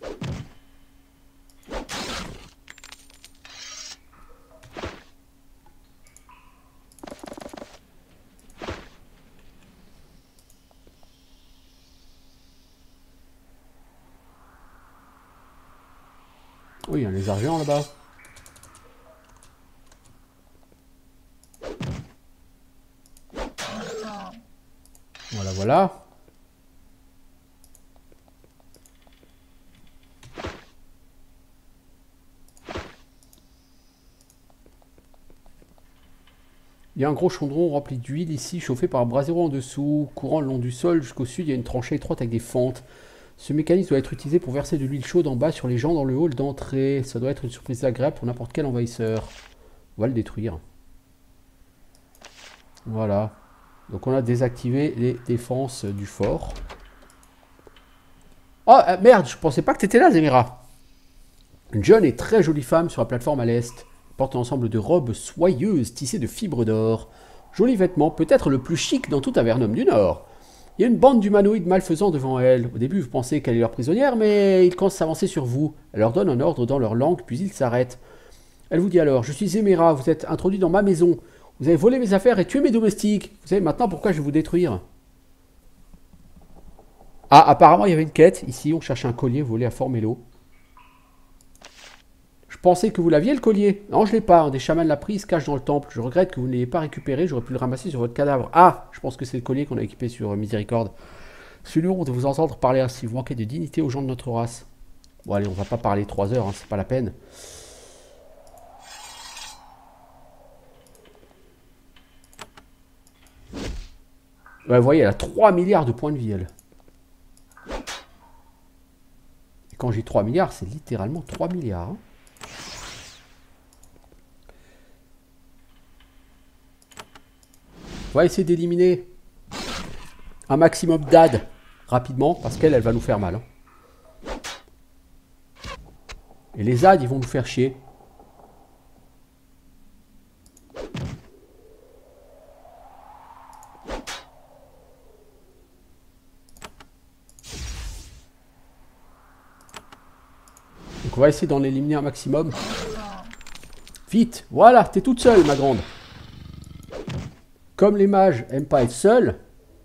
Oui, il y a un lézard géant là-bas. Voilà, voilà. Il y a un gros chaudron rempli d'huile ici, chauffé par un brasero en dessous, courant le long du sol jusqu'au sud. Il y a une tranchée étroite avec des fentes. Ce mécanisme doit être utilisé pour verser de l'huile chaude en bas sur les gens dans le hall d'entrée. Ça doit être une surprise agréable pour n'importe quel envahisseur. On va le détruire. Voilà. Donc on a désactivé les défenses du fort. Oh euh, merde, je pensais pas que t'étais là, Zemira. Une jeune et très jolie femme sur la plateforme à l'est. Elle porte un ensemble de robes soyeuses tissées de fibres d'or. Joli vêtement, peut-être le plus chic dans tout Avernum du Nord. Il y a une bande d'humanoïdes malfaisants devant elle. Au début, vous pensez qu'elle est leur prisonnière, mais ils commencent à s'avancer sur vous. Elle leur donne un ordre dans leur langue, puis ils s'arrêtent. Elle vous dit alors, je suis Zemira, vous êtes introduit dans ma maison. Vous avez volé mes affaires et tué mes domestiques. Vous savez maintenant pourquoi je vais vous détruire. Ah, apparemment, il y avait une quête. Ici, on cherche un collier volé à Formello. Je pensais que vous l'aviez, le collier. Non, je ne l'ai pas. Un des chamans l'a pris, il se cache dans le temple. Je regrette que vous ne l'ayez pas récupéré. J'aurais pu le ramasser sur votre cadavre. Ah, je pense que c'est le collier qu'on a équipé sur Miséricorde. C'est une honte de vous entendre parler ainsi. Vous manquez de dignité aux gens de notre race. Bon, allez, on va pas parler trois heures, hein, c'est pas la peine. Ouais, vous voyez, elle a trois milliards de points de vie, elle. Et quand j'ai trois milliards, c'est littéralement trois milliards. Hein. On va essayer d'éliminer un maximum d'A D rapidement, parce qu'elle, elle va nous faire mal. Hein. Et les A D, ils vont nous faire chier. Donc on va essayer d'en éliminer un maximum. Vite, voilà, t'es toute seule, ma grande. Comme les mages n'aiment pas être seuls,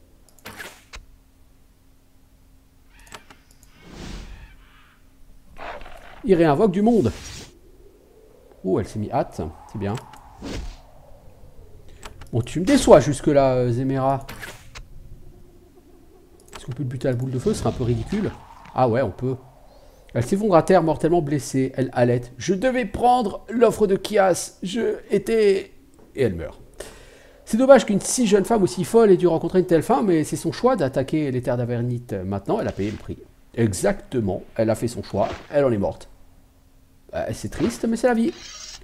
ils réinvoquent du monde. Oh, elle s'est mis hâte, c'est bien. Bon, tu me déçois jusque-là, Zemira. Est-ce qu'on peut le buter à la boule de feu? Ce serait un peu ridicule. Ah ouais, on peut. Elle s'effondre à terre, mortellement blessée. Elle halète. Je devais prendre l'offre de Kias. Je étais... Et elle meurt. C'est dommage qu'une si jeune femme aussi folle ait dû rencontrer une telle femme, mais c'est son choix d'attaquer les terres d'Avernite. Maintenant, elle a payé le prix. Exactement, elle a fait son choix, elle en est morte. Euh, c'est triste, mais c'est la vie.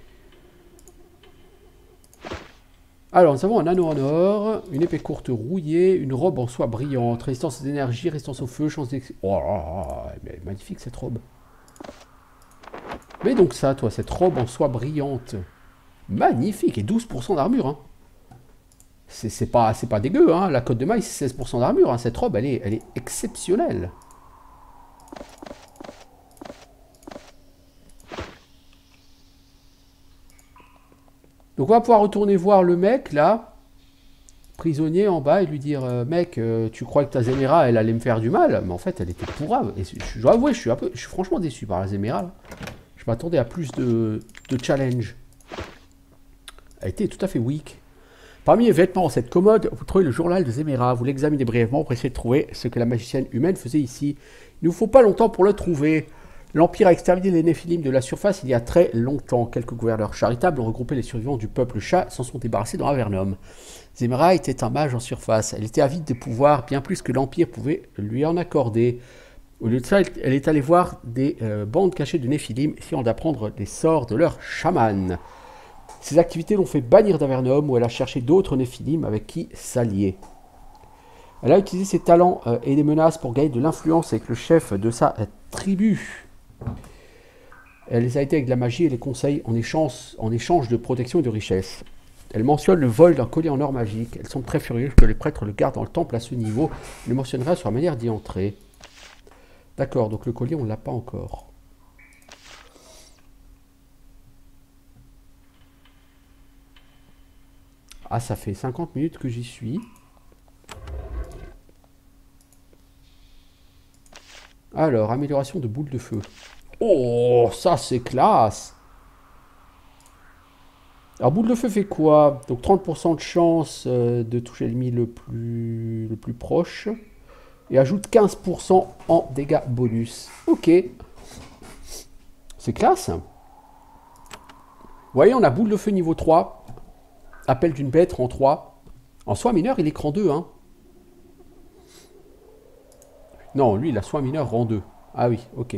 Alors, nous avons un anneau en or, une épée courte rouillée, une robe en soie brillante, résistance aux énergies, résistance au feu, chance d'ex... Oh là là, mais magnifique cette robe. Mais donc ça, toi, cette robe en soie brillante. Magnifique, et douze pour cent d'armure, hein. C'est pas, pas dégueu, hein. La côte de maille, c'est seize pour cent d'armure. Hein. Cette robe, elle est, elle est exceptionnelle. Donc on va pouvoir retourner voir le mec, là, prisonnier en bas, et lui dire, euh, mec, euh, tu crois que ta Zemira, elle allait me faire du mal? Mais en fait, elle était pourrave. Et je dois avouer, je suis, un peu, je suis franchement déçu par la Zemira. Là. Je m'attendais à plus de, de challenge. Elle était tout à fait weak. Parmi les vêtements, cette commode, vous trouvez le journal de Zemira. Vous l'examinez brièvement pour essayer de trouver ce que la magicienne humaine faisait ici. Il ne vous faut pas longtemps pour le trouver. L'Empire a exterminé les Néphilim de la surface il y a très longtemps. Quelques gouverneurs charitables ont regroupé les survivants du peuple chat et s'en sont débarrassés dans Avernum. Zemera était un mage en surface. Elle était avide de pouvoir, bien plus que l'Empire pouvait lui en accorder. Au lieu de ça, elle est allée voir des euh, bandes cachées de Néphilim, essayant d'apprendre les sorts de leurs chamans. Ses activités l'ont fait bannir d'Avernum, où elle a cherché d'autres Néphilim avec qui s'allier. Elle a utilisé ses talents euh, et des menaces pour gagner de l'influence avec le chef de sa euh, tribu. Elle les a aidés avec de la magie et les conseils en échange, en échange de protection et de richesse. Elle mentionne le vol d'un collier en or magique. Elles sont très furieuses que les prêtres le gardent dans le temple à ce niveau. Il le mentionnera sur la manière d'y entrer. D'accord, donc le collier, on ne l'a pas encore. Ah, ça fait cinquante minutes que j'y suis. Alors, amélioration de boule de feu. Oh, ça c'est classe. Alors, boule de feu fait quoi? Donc, trente pour cent de chance euh, de toucher l'ennemi le plus, le plus proche. Et ajoute quinze pour cent en dégâts bonus. Ok. C'est classe. Vous voyez, on a boule de feu niveau trois. Appel d'une bête, rang trois. En soin mineur, il est cran deux. Hein. Non, lui, il a soin mineur, rang deux. Ah oui, ok.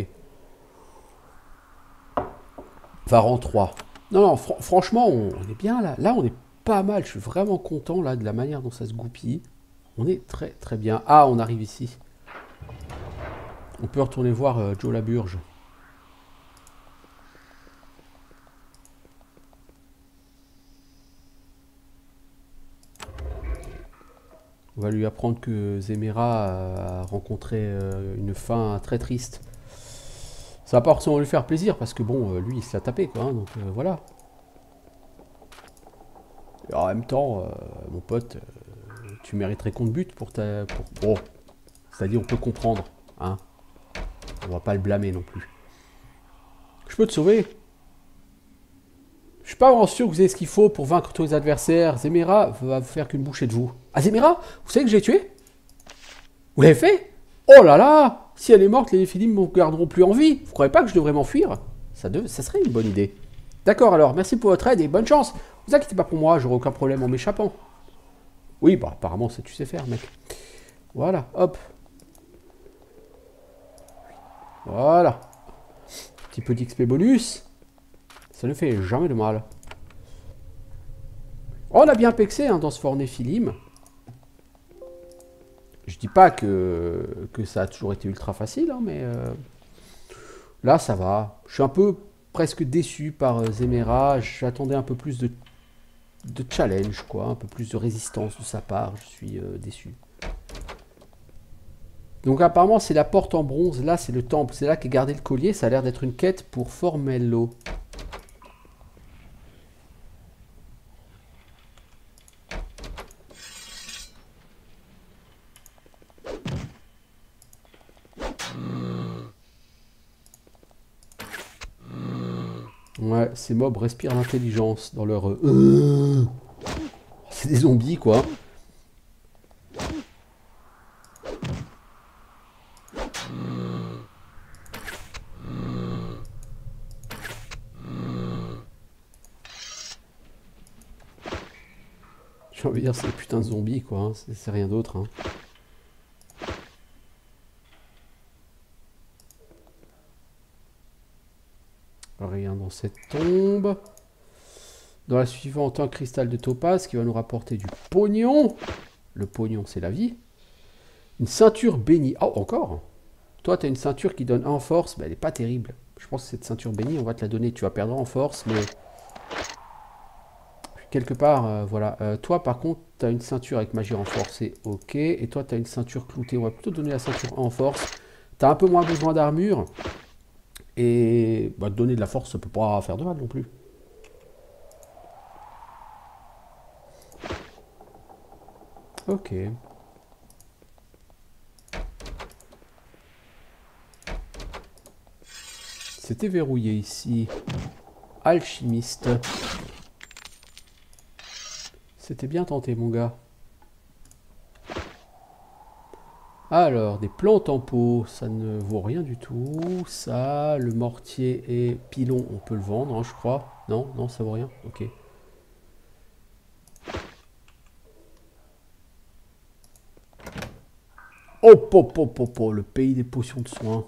Enfin, rang trois. Non, non, fr franchement, on, on est bien là. Là, on est pas mal. Je suis vraiment content là de la manière dont ça se goupille. On est très très bien. Ah, on arrive ici. On peut retourner voir euh, Joe Laburge. On va lui apprendre que Zemera a rencontré euh, une fin très triste. Ça va pas forcément lui faire plaisir parce que bon, euh, lui il se l'a tapé quoi. Hein, donc euh, voilà. Et en même temps, euh, mon pote, euh, tu mériterais qu'on te bute pour ta. Pour... Bon, c'est-à-dire on peut comprendre. Hein. On va pas le blâmer non plus. Je peux te sauver. Je suis pas vraiment sûr que vous ayez ce qu'il faut pour vaincre tous les adversaires. Zemera va vous faire qu'une bouchée de vous. Ah Zemera, vous savez que j'ai tué? Vous l'avez fait? Oh là là! Si elle est morte, les Néphilim ne me garderont plus en vie. Vous croyez pas que je devrais m'enfuir? ça, dev... ça serait une bonne idée. D'accord alors, merci pour votre aide et bonne chance. Vous inquiétez pas pour moi, j'aurai aucun problème en m'échappant. Oui, bah apparemment ça tu sais faire, mec. Voilà, hop. Voilà. Petit peu d'X P bonus. Ça ne fait jamais de mal. Oh, on a bien pexé hein, dans ce fort Néphilim. Je dis pas que, que ça a toujours été ultra facile, hein, mais euh, là ça va. Je suis un peu presque déçu par euh, Zemera. J'attendais un peu plus de, de challenge, quoi, un peu plus de résistance de sa part. Je suis euh, déçu. Donc apparemment c'est la porte en bronze. Là c'est le temple. C'est là qu'est gardé le collier. Ça a l'air d'être une quête pour Formello. Ouais, ces mobs respirent l'intelligence dans leur... Euh... C'est des zombies, quoi. J'ai envie de dire, c'est des putains de zombies, quoi. Hein. C'est rien d'autre. Hein. Rien dans cette tombe. Dans la suivante, un cristal de topaz qui va nous rapporter du pognon. Le pognon, c'est la vie. Une ceinture bénie. Oh, encore. Toi, tu as une ceinture qui donne un en force. Mais elle n'est pas terrible. Je pense que cette ceinture bénie, on va te la donner. Tu vas perdre en force, mais... Quelque part, euh, voilà. Euh, toi, par contre, tu as une ceinture avec magie renforcée. Ok. Et toi, tu as une ceinture cloutée. On va plutôt donner la ceinture en force. Tu as un peu moins besoin d'armure. Et bah, donner de la force, ça peut pas faire de mal non plus. Ok. C'était verrouillé ici. Alchimiste. C'était bien tenté, mon gars. Alors, des plantes en pot, ça ne vaut rien du tout. Ça, le mortier et pilon, on peut le vendre, hein, je crois. Non, non, ça vaut rien. Ok. Hop, hop, hop, hop, hop, le pays des potions de soins.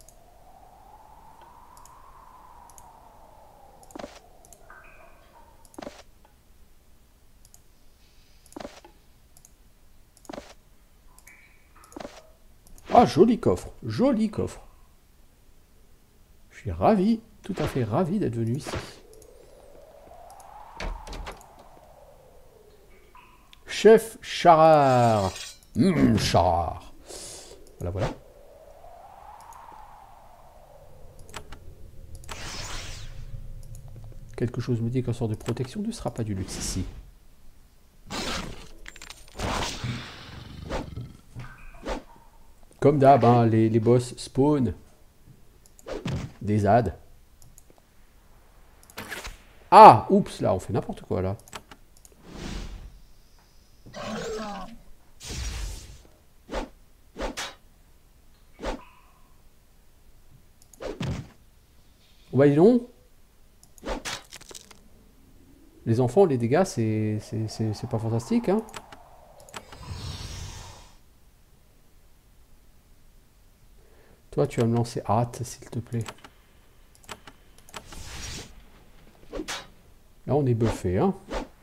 Ah, joli coffre, joli coffre. Je suis ravi, tout à fait ravi d'être venu ici. Chef Charard. Hum, Charard. Voilà, voilà. Quelque chose me dit qu'un sort de protection ne sera pas du luxe ici. Comme d'hab, hein, les, les boss spawn des A D. Ah, oups, là, on fait n'importe quoi, là. Bah, dis donc. Les enfants, les dégâts, c'est pas fantastique, hein. Toi, tu vas me lancer hâte, s'il te plaît. Là, on est buffé, hein.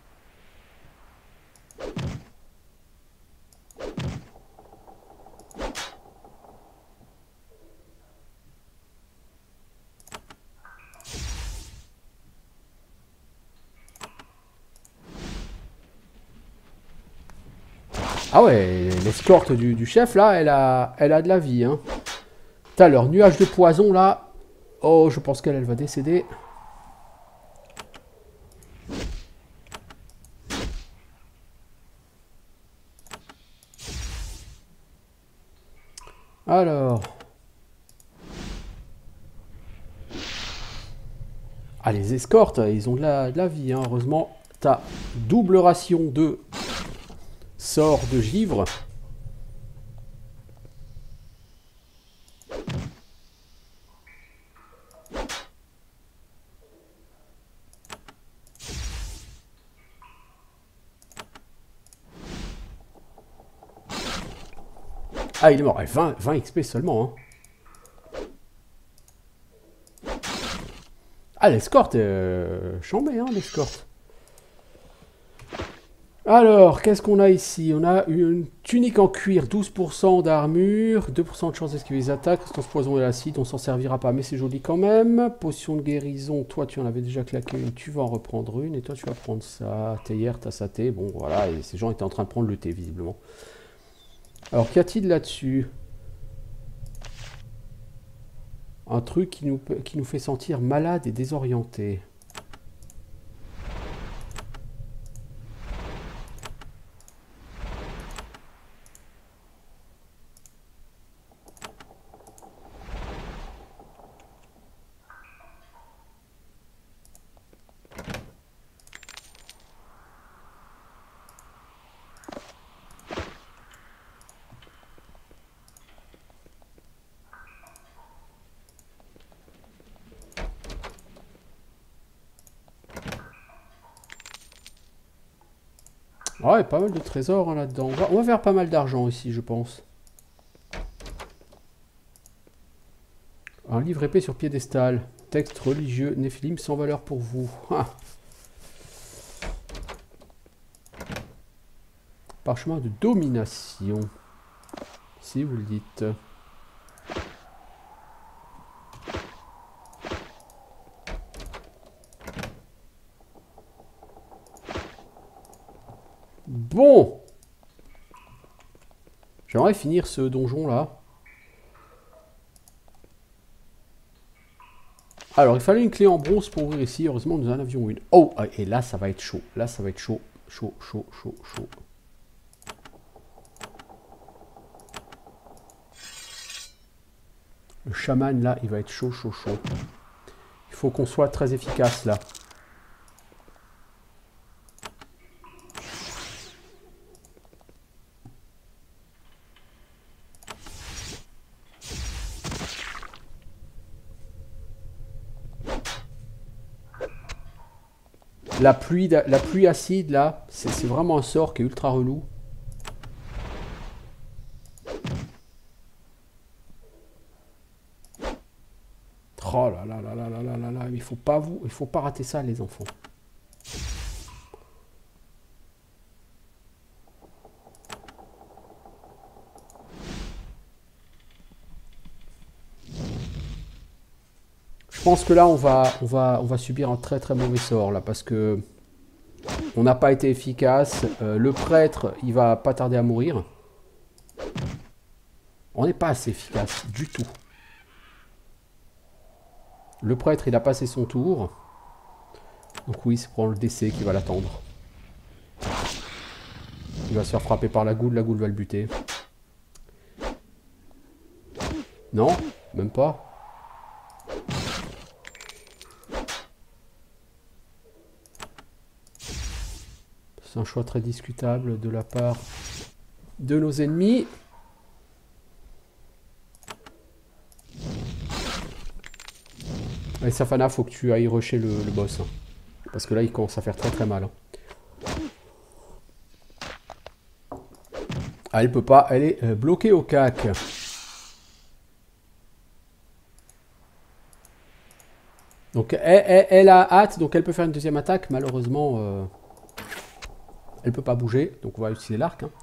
Ah ouais, l'escorte du, du chef, là, elle a, elle a de la vie, hein. T'as leur nuage de poison, là. Oh, je pense qu'elle, elle va décéder. Alors. Ah, les escortes, ils ont de la, de la vie, hein. Heureusement, t'as double ration de sort de givre. Ah, il est mort. vingt, vingt X P seulement, hein. Ah, l'escorte, euh, chambé, hein, l'escorte. Alors, qu'est-ce qu'on a ici? On a une tunique en cuir, douze pour cent d'armure, deux pour cent de chance d'esquiver les attaques, résistance poison et l'acide, on s'en servira pas, mais c'est joli quand même. Potion de guérison, toi tu en avais déjà claqué une, tu vas en reprendre une, et toi tu vas prendre ça. Théière, t'as sa thé, bon voilà, et ces gens étaient en train de prendre le thé, visiblement. Alors, qu'y a-t-il là-dessus? Un truc qui nous, qui nous fait sentir malade et désorienté. Ouais, pas mal de trésors hein, là-dedans. On va, on va faire pas mal d'argent ici, je pense. Un livre épais sur piédestal. Texte religieux, Néphilim sans valeur pour vous. Ah. Parchemin de domination. Si vous le dites. Bon. J'aimerais finir ce donjon là. Alors, il fallait une clé en bronze pour ouvrir ici. Heureusement, nous en avions une. Oh, et là, ça va être chaud. Là, ça va être chaud. Chaud, chaud, chaud, chaud. Le chaman, là, il va être chaud, chaud, chaud. Il faut qu'on soit très efficace, là. La pluie, la pluie acide, là, c'est vraiment un sort qui est ultra relou. Oh là là là là là là là là, il faut pas vous, il faut pas rater ça, les enfants. Je pense que là, on va, on va, on va subir un très très mauvais sort là, parce que on n'a pas été efficace. Euh, le prêtre, il va pas tarder à mourir. On n'est pas assez efficace du tout. Le prêtre, il a passé son tour. Donc oui, c'est probablement le décès qui va l'attendre. Il va se faire frapper par la goule, la goule va le buter. Non, même pas. C'est un choix très discutable de la part de nos ennemis. Allez, Safana, faut que tu ailles rusher le, le boss. Hein. Parce que là, il commence à faire très très mal. Hein. Ah, elle peut pas, elle est euh, bloquée au cac. Donc elle, elle, elle a hâte, donc elle peut faire une deuxième attaque. Malheureusement, euh, elle peut pas bouger. Donc on va utiliser l'arc. Hein.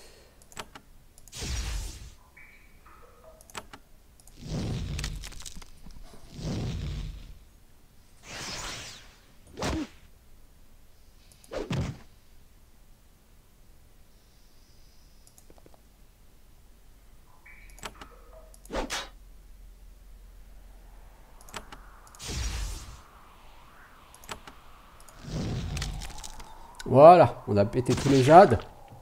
Voilà, on a pété tous les jades.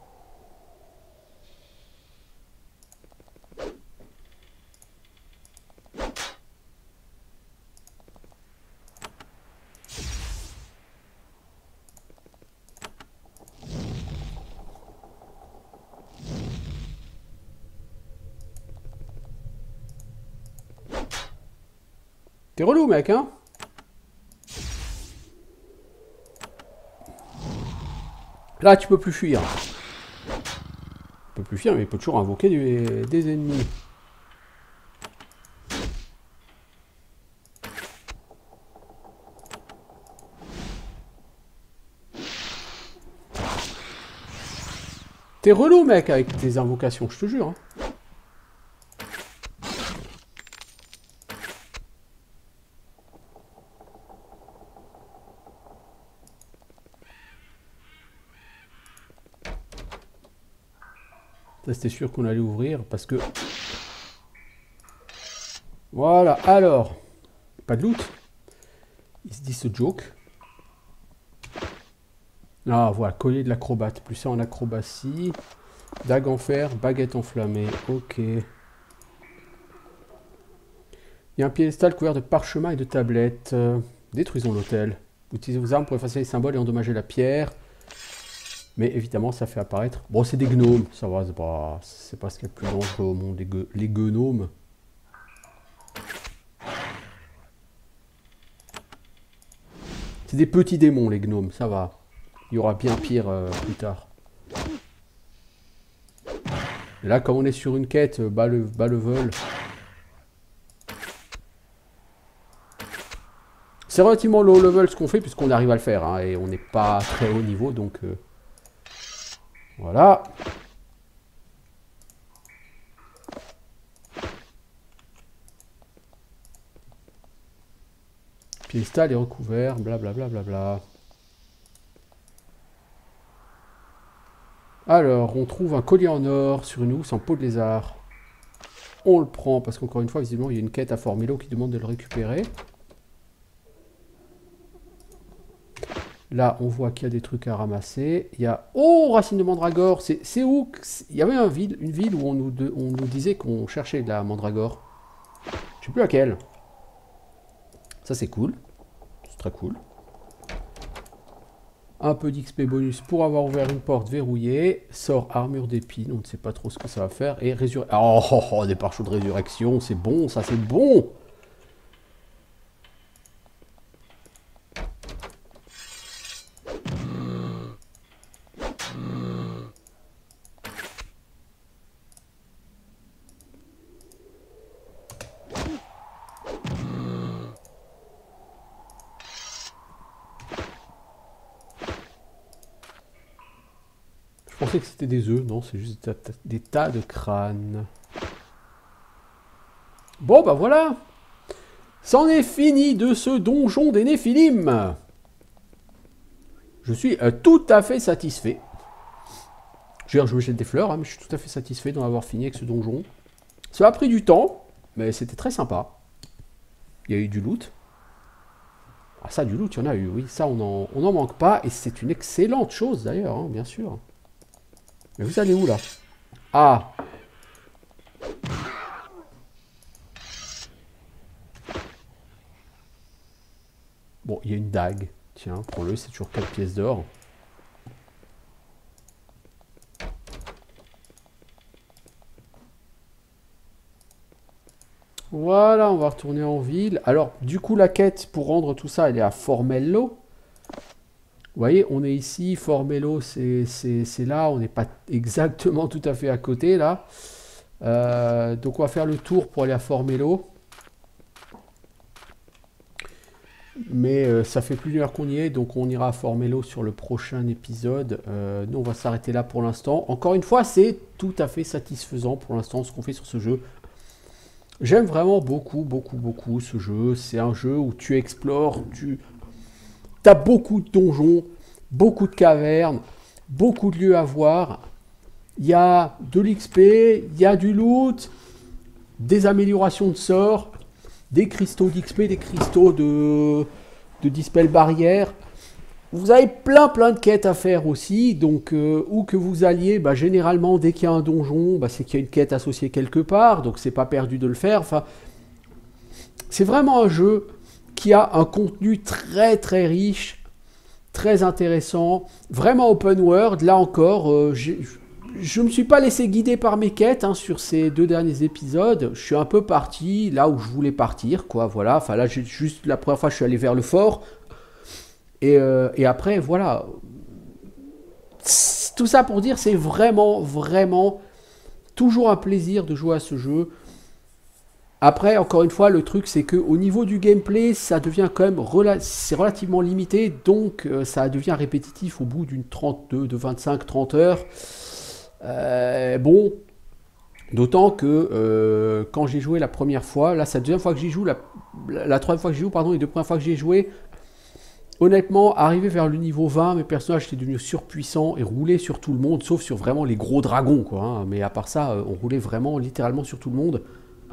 T'es relou, mec, hein? Là, tu peux plus fuir. Tu peux plus fuir, mais il peut toujours invoquer du, des ennemis. T'es relou, mec, avec tes invocations, je te jure. Hein. C'était sûr qu'on allait ouvrir parce que... Voilà, alors... Pas de loot. Il se dit ce joke. Ah, voilà, collier de l'acrobate. Plus ça en acrobatie. Dague en fer, baguette enflammée. Ok. Il y a un piédestal couvert de parchemins et de tablettes. Euh, détruisons l'hôtel. Utilisez vos armes pour effacer les symboles et endommager la pierre. Mais évidemment, ça fait apparaître... Bon, c'est des gnomes, ça va, c'est pas, c'est pas ce qu'il y a de plus dangereux au monde, les, gue... les gnomes. C'est des petits démons, les gnomes, ça va. Il y aura bien pire euh, plus tard. Et là, comme on est sur une quête, bas le, bas le vol. C'est relativement low level ce qu'on fait, puisqu'on arrive à le faire, hein, et on n'est pas très haut niveau, donc... Euh... Voilà. Piédestal est recouvert, blablabla. Bla, bla, bla. Alors, on trouve un collier en or sur une housse en peau de lézard. On le prend, parce qu'encore une fois, visiblement, il y a une quête à Formilo qui demande de le récupérer. Là, on voit qu'il y a des trucs à ramasser. Il y a... Oh, racine de mandragore. C'est où? Il y avait un ville, une ville où on nous, de... on nous disait qu'on cherchait de la mandragore. Je sais plus laquelle. Ça, c'est cool. C'est très cool. Un peu d'X P bonus pour avoir ouvert une porte verrouillée. Sort armure d'épines. On ne sait pas trop ce que ça va faire. Et résurrection. Oh, oh, oh, des pare-choux de résurrection. C'est bon, ça, c'est bon. pensais que c'était des œufs. Non, c'est juste des, des tas de crânes. Bon, bah voilà. C'en est fini de ce donjon des Néphilim. Je suis euh, tout à fait satisfait. Je veux dire, je me jette des fleurs, hein, mais je suis tout à fait satisfait d'en avoir fini avec ce donjon. Ça a pris du temps, mais c'était très sympa. Il y a eu du loot. Ah ça, du loot, il y en a eu, oui. Ça, on n'en on en manque pas. Et c'est une excellente chose, d'ailleurs, hein, bien sûr. Mais vous allez où, là? Ah. Bon, il y a une dague. Tiens, prends-le, c'est toujours quatre pièces d'or. Voilà, on va retourner en ville. Alors, du coup, la quête pour rendre tout ça, elle est à Formello. Vous voyez, on est ici. Formello, c'est là. On n'est pas exactement tout à fait à côté, là. Euh, donc, on va faire le tour pour aller à Formello. Mais euh, ça fait plus d'une heure qu'on y est, donc on ira à Formello sur le prochain épisode. Euh, nous, on va s'arrêter là pour l'instant. Encore une fois, c'est tout à fait satisfaisant pour l'instant ce qu'on fait sur ce jeu. J'aime vraiment beaucoup, beaucoup, beaucoup ce jeu. C'est un jeu où tu explores, tu as beaucoup de donjons, beaucoup de cavernes, beaucoup de lieux à voir. Il y a de l'X P, il y a du loot, des améliorations de sorts, des cristaux d'X P, des cristaux de, de dispel barrière. Vous avez plein plein de quêtes à faire aussi, donc euh, où que vous alliez, bah, généralement dès qu'il y a un donjon, bah, c'est qu'il y a une quête associée quelque part, donc c'est pas perdu de le faire. Enfin, c'est vraiment un jeu qui a un contenu très très riche, très intéressant, vraiment open world. Là encore, euh, je ne me suis pas laissé guider par mes quêtes hein, sur ces deux derniers épisodes. Je suis un peu parti là où je voulais partir, quoi. Voilà. Enfin là, j'ai juste la première fois, je suis allé vers le fort. Et, euh, et après, voilà. Tout ça pour dire, c'est vraiment, vraiment toujours un plaisir de jouer à ce jeu. Après, encore une fois, le truc, c'est qu'au niveau du gameplay, ça devient quand même rela c'est relativement limité. Donc, euh, ça devient répétitif au bout d'une trente-deux, de vingt-cinq, trente heures. Euh, bon, d'autant que euh, quand j'ai joué la première fois, là, c'est la deuxième fois que j'y joue, la, la, la troisième fois que j'y joue, pardon, les deux premières fois que j'ai joué. Honnêtement, arrivé vers le niveau vingt, mes personnages étaient devenus surpuissants et roulaient sur tout le monde, sauf sur vraiment les gros dragons, quoi. Hein. Mais à part ça, on roulait vraiment littéralement sur tout le monde.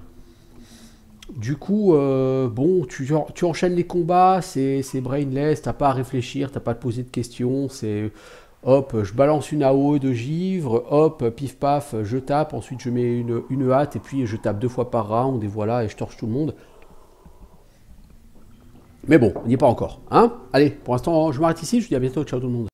Du coup, euh, bon, tu, tu enchaînes les combats, c'est brainless, t'as pas à réfléchir, t'as pas à te poser de questions, c'est hop, je balance une A O E de givre, hop, pif paf, je tape, ensuite je mets une, une hâte et puis je tape deux fois par round et voilà, et je torche tout le monde. Mais bon, on n'y est pas encore. Hein? Allez, pour l'instant, je m'arrête ici. Je vous dis à bientôt. Ciao tout le monde.